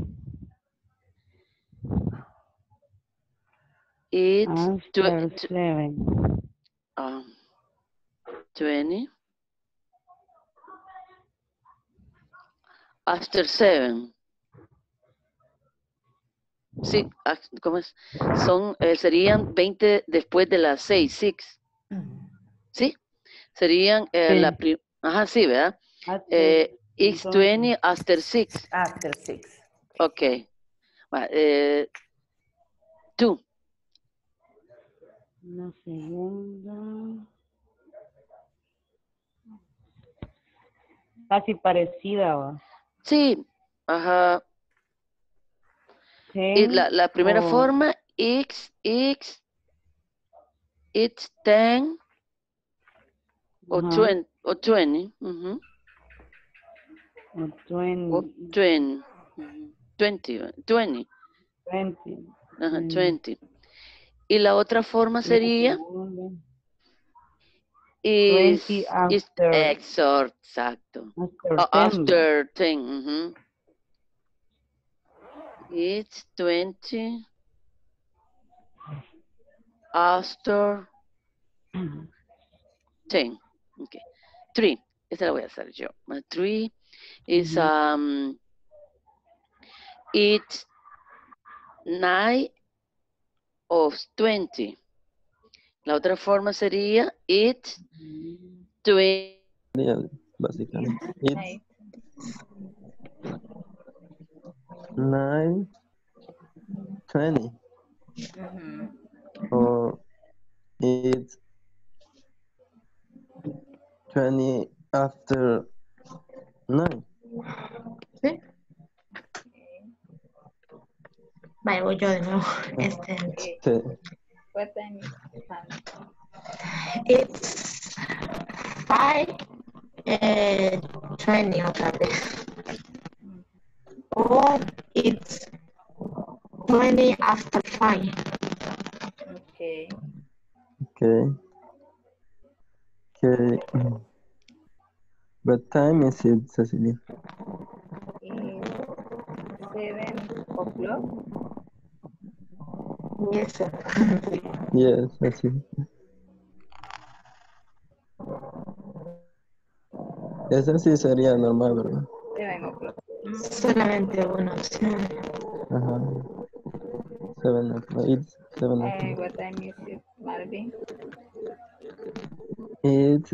[SPEAKER 12] 20 after 7.
[SPEAKER 3] 20 after 7. Sí, ¿cómo es? Son, serían 20 después de las 6, 6. ¿Sí? Serían la ajá, sí, ¿verdad? It's 20 after 6.
[SPEAKER 4] After 6.
[SPEAKER 3] Ok. 2.
[SPEAKER 12] Una segunda. Casi parecida, ¿va?
[SPEAKER 3] Sí, ajá. Y la primera forma, it's 10 o 20. O 20.
[SPEAKER 12] O 20.
[SPEAKER 3] O 20. 20. 20.
[SPEAKER 12] 20.
[SPEAKER 3] Ajá, 20. Y la otra forma sería is
[SPEAKER 12] 20 after.
[SPEAKER 3] Exacto. After 10. It's 20 after 10. Okay. 3. Esta la voy a hacer yo. 3 is it's 9 of 20. La otra forma sería it's 20.
[SPEAKER 13] Básicamente. It's 9 20 or it's 20 after 9.
[SPEAKER 11] ¿Sí? Vale, voy yo de nuevo.
[SPEAKER 8] What time is
[SPEAKER 11] It's 5:20 otra vez. Or it's 20 after 5.
[SPEAKER 8] Okay.
[SPEAKER 13] Okay. What time is it, Cecilia?
[SPEAKER 8] It's 7 o'clock.
[SPEAKER 11] Yes, sir.
[SPEAKER 13] Yes, Cecilia. Esa sí sería normal, ¿verdad?
[SPEAKER 8] 7 o'clock.
[SPEAKER 11] Solamente una opción.
[SPEAKER 13] Ajá. 7 o'clock. It's 7 o'clock.
[SPEAKER 8] What time is it, Marvin?
[SPEAKER 13] It's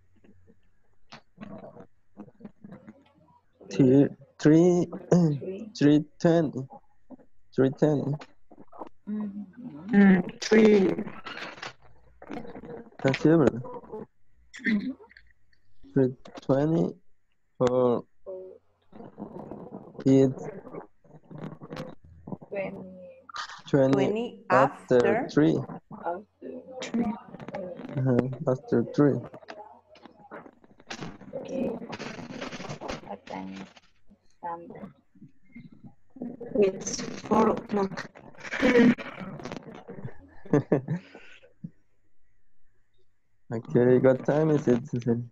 [SPEAKER 13] 3:20. 3:20.
[SPEAKER 11] 3.
[SPEAKER 13] Así es, ¿verdad? 3:20 or it's 20 after 3. After 3.
[SPEAKER 8] Okay. What time is Sunday?
[SPEAKER 11] It's 4 o'clock.
[SPEAKER 13] Okay, what time is it, Cecilia?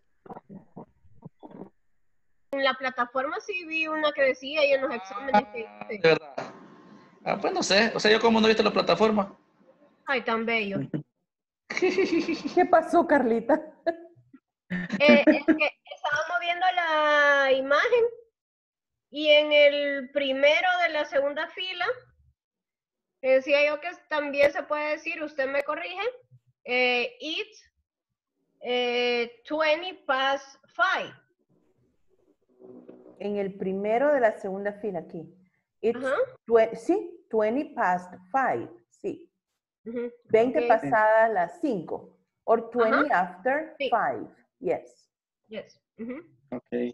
[SPEAKER 14] En la plataforma sí vi una que decía y en los exámenes que
[SPEAKER 6] De verdad. Pues no sé. O sea, yo como no he visto la plataforma.
[SPEAKER 14] Ay, tan bello.
[SPEAKER 4] ¿Qué pasó, Carlita?
[SPEAKER 14] Es que estábamos viendo la imagen y en el primero de la segunda fila decía yo que también se puede decir, usted me corrige, it's 20 past 5.
[SPEAKER 4] En el primero de la segunda fila aquí. It's sí, 20 past 5, sí. 20 pasadas las 5. Or 20 after 5. Yes.
[SPEAKER 14] Yes.
[SPEAKER 1] Okay.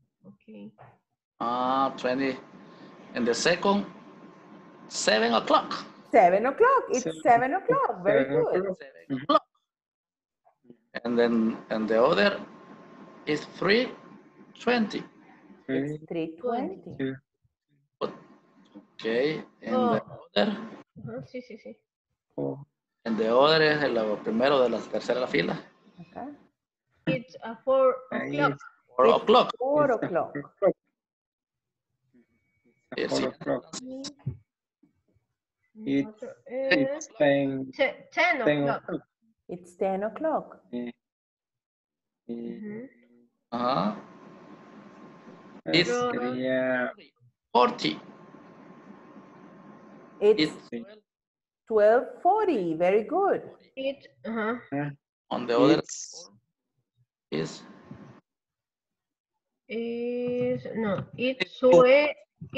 [SPEAKER 6] 20. And the second, 7 o'clock.
[SPEAKER 4] 7 o'clock. It's 7 o'clock. Very good.
[SPEAKER 6] 7 o'clock. And the other is 3:20.
[SPEAKER 4] It's 3:20.
[SPEAKER 6] Okay. And the other.
[SPEAKER 14] Sí.
[SPEAKER 6] And the other es el primero de la tercera fila.
[SPEAKER 4] Okay.
[SPEAKER 14] It's 4 o'clock.
[SPEAKER 6] 4 o'clock.
[SPEAKER 4] 4 o'clock.
[SPEAKER 6] Yes,
[SPEAKER 1] 4 o'clock. It's
[SPEAKER 14] 10 o'clock.
[SPEAKER 4] It's 10 o'clock.
[SPEAKER 6] It's 40.
[SPEAKER 4] It's 12:40. Very good.
[SPEAKER 14] It's
[SPEAKER 6] On the other is
[SPEAKER 14] no. It's 12.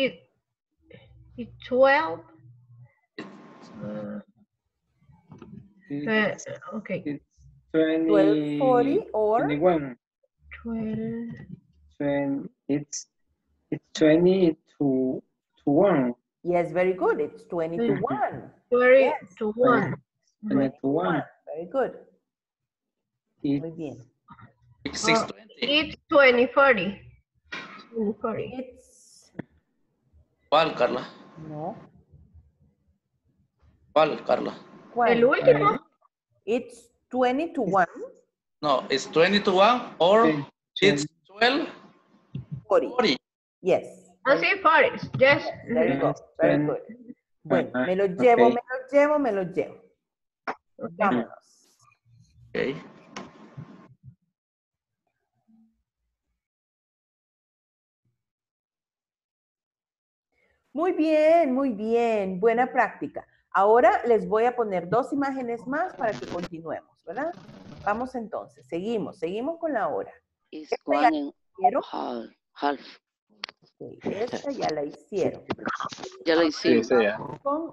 [SPEAKER 14] Okay.
[SPEAKER 1] It's
[SPEAKER 4] 12:40 or
[SPEAKER 1] 21.
[SPEAKER 14] 12.
[SPEAKER 1] It's 20 to 1.
[SPEAKER 4] Yes, very good. It's 20 to 1.
[SPEAKER 14] 20
[SPEAKER 4] yes.
[SPEAKER 14] to 1.
[SPEAKER 1] 20 to 1.
[SPEAKER 4] Very good. Muy bien.
[SPEAKER 6] It's 6:20.
[SPEAKER 14] It's 20:40. 20:40.
[SPEAKER 4] It's
[SPEAKER 6] ¿Cuál, Carla?
[SPEAKER 4] no.
[SPEAKER 6] ¿Cuál, Carla?
[SPEAKER 4] ¿Cuál?
[SPEAKER 14] El último.
[SPEAKER 4] It's 20 to 1.
[SPEAKER 6] No, it's 20 to 1 or it's 12:40.
[SPEAKER 4] Yes.
[SPEAKER 14] Sí, 40. Yes.
[SPEAKER 4] There you go. Very good. Bueno, me lo llevo. Vámonos.
[SPEAKER 6] Okay.
[SPEAKER 4] Muy bien, muy bien. Buena práctica. Ahora les voy a poner 2 imágenes más para que continuemos, ¿verdad? Vamos entonces. Seguimos con la hora.
[SPEAKER 3] Is 1 and half.
[SPEAKER 4] Ok, esta ya la hicieron.
[SPEAKER 3] Ya la
[SPEAKER 1] Sí,
[SPEAKER 3] hicimos.
[SPEAKER 1] sí, ya.
[SPEAKER 4] Con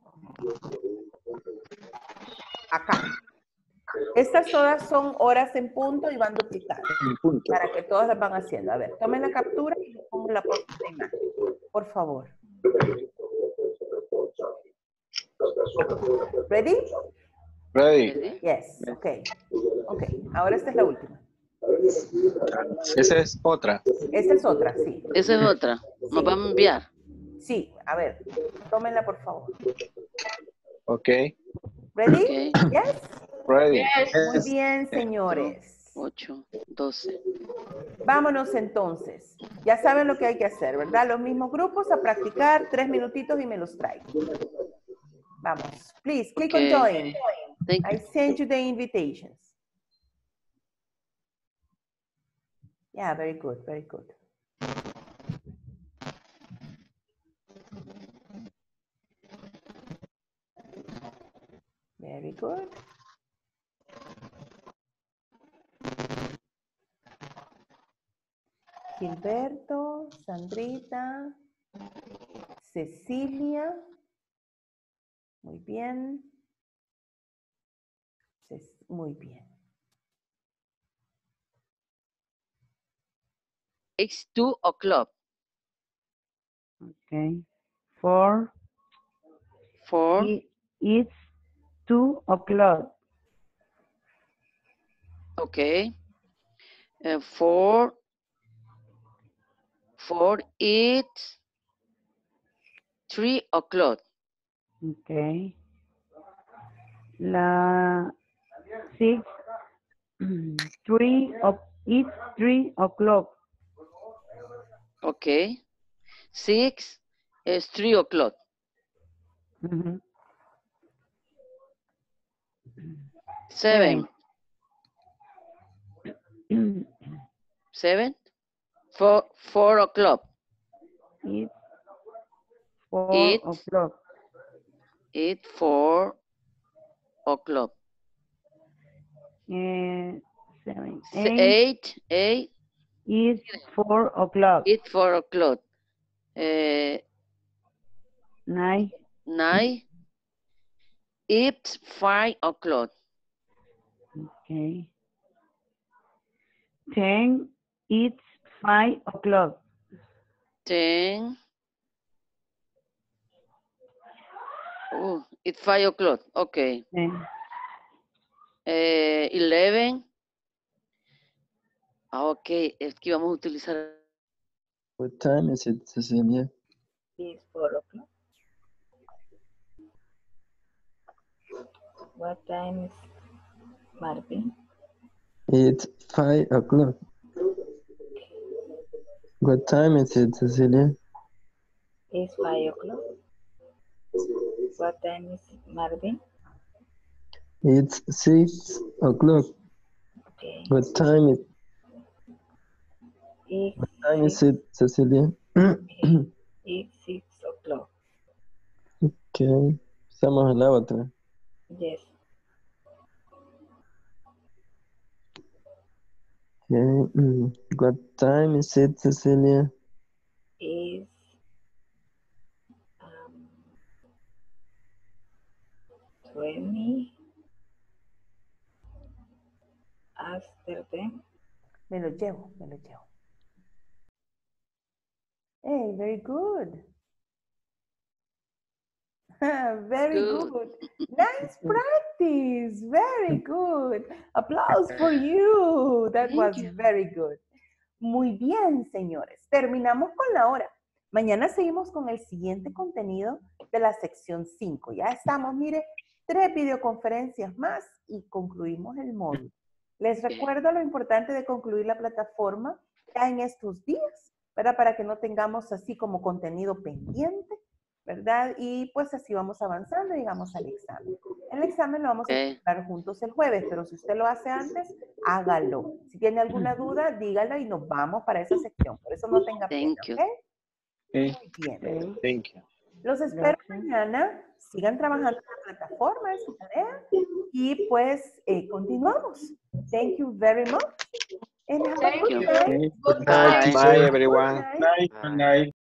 [SPEAKER 4] acá. Estas todas son horas en punto y van duplicadas. Para que todas las van haciendo. A ver, tomen la captura y les pongo la próxima imagen. Por favor. ¿Ready?
[SPEAKER 1] Ready.
[SPEAKER 4] Yes, ok. Ok, ahora esta es la última.
[SPEAKER 1] Esa es otra.
[SPEAKER 4] Esta es otra, sí.
[SPEAKER 3] Esa es otra. Nos van a enviar.
[SPEAKER 4] Sí, a ver, tómenla por favor.
[SPEAKER 1] Ok.
[SPEAKER 4] ¿Ready?
[SPEAKER 3] Ok.
[SPEAKER 4] Yes.
[SPEAKER 1] Ready.
[SPEAKER 4] Muy bien, señores.
[SPEAKER 3] 8, 12.
[SPEAKER 4] Vámonos entonces. Ya saben lo que hay que hacer, ¿verdad? Los mismos grupos a practicar 3 minutitos y me los traigo. Vamos. Please, click on join.
[SPEAKER 3] Thank you.
[SPEAKER 4] I sent you the invitations. Yeah, very good, very good. Very good. Gilberto, Sandrita, Cecilia. Muy bien. Muy bien.
[SPEAKER 3] It's 2 o'clock.
[SPEAKER 12] Okay. 4. It's 2 o'clock.
[SPEAKER 3] Okay. 4. It's 3 o'clock.
[SPEAKER 12] Okay. La 6. 3 it's 3 o'clock.
[SPEAKER 3] Okay. 6 is 3 o'clock. 7. 7. 4 o'clock.
[SPEAKER 12] It's 4 o'clock.
[SPEAKER 3] It's 4 o'clock.
[SPEAKER 12] 7.
[SPEAKER 3] 8.
[SPEAKER 12] It's 4 o'clock.
[SPEAKER 3] It's 4 o'clock.
[SPEAKER 12] 9.
[SPEAKER 3] 9. It's 5 o'clock.
[SPEAKER 12] Okay. 10. It's 5 o'clock.
[SPEAKER 3] 10. Oh, it's 5 o'clock. Okay. 11. Ok, es que vamos a utilizar.
[SPEAKER 13] What time is it, Cecilia?
[SPEAKER 8] It's 4 o'clock. What time is Marvin?
[SPEAKER 13] It's 5 o'clock. What time is it, Cecilia?
[SPEAKER 8] It's 5 o'clock. What time is Marvin?
[SPEAKER 13] It's 6 o'clock.
[SPEAKER 8] Okay.
[SPEAKER 13] What time is it, Cecilia?
[SPEAKER 8] It's 6 o'clock.
[SPEAKER 13] Okay. Estamos en la otra.
[SPEAKER 8] Yes.
[SPEAKER 13] Okay. What time is it, Cecilia?
[SPEAKER 8] Is 20 after 10.
[SPEAKER 4] Me lo llevo, me lo llevo. Hey, very good. Very good. Nice practice. Very good. Applause for you. That was very good. Muy bien, señores. Terminamos con la hora. Mañana seguimos con el siguiente contenido de la sección 5. Ya estamos, mire, 3 videoconferencias más y concluimos el módulo. Les recuerdo lo importante de concluir la plataforma ya en estos días, ¿verdad? Para que no tengamos así como contenido pendiente, ¿verdad? Y pues así vamos avanzando y llegamos al examen. El examen lo vamos a preparar juntos el jueves, pero si usted lo hace antes, hágalo. Si tiene alguna duda, dígala y nos vamos para esa sección. Por eso no tenga pena, ¿ok? Muy bien.
[SPEAKER 1] Thank you.
[SPEAKER 4] Los espero mañana. Sigan trabajando en la plataforma, en su tarea. Y pues continuamos. Thank you very much. And have a
[SPEAKER 2] Thank
[SPEAKER 4] good
[SPEAKER 2] you.
[SPEAKER 4] day.
[SPEAKER 1] Good night. Bye, everyone.
[SPEAKER 15] Good night.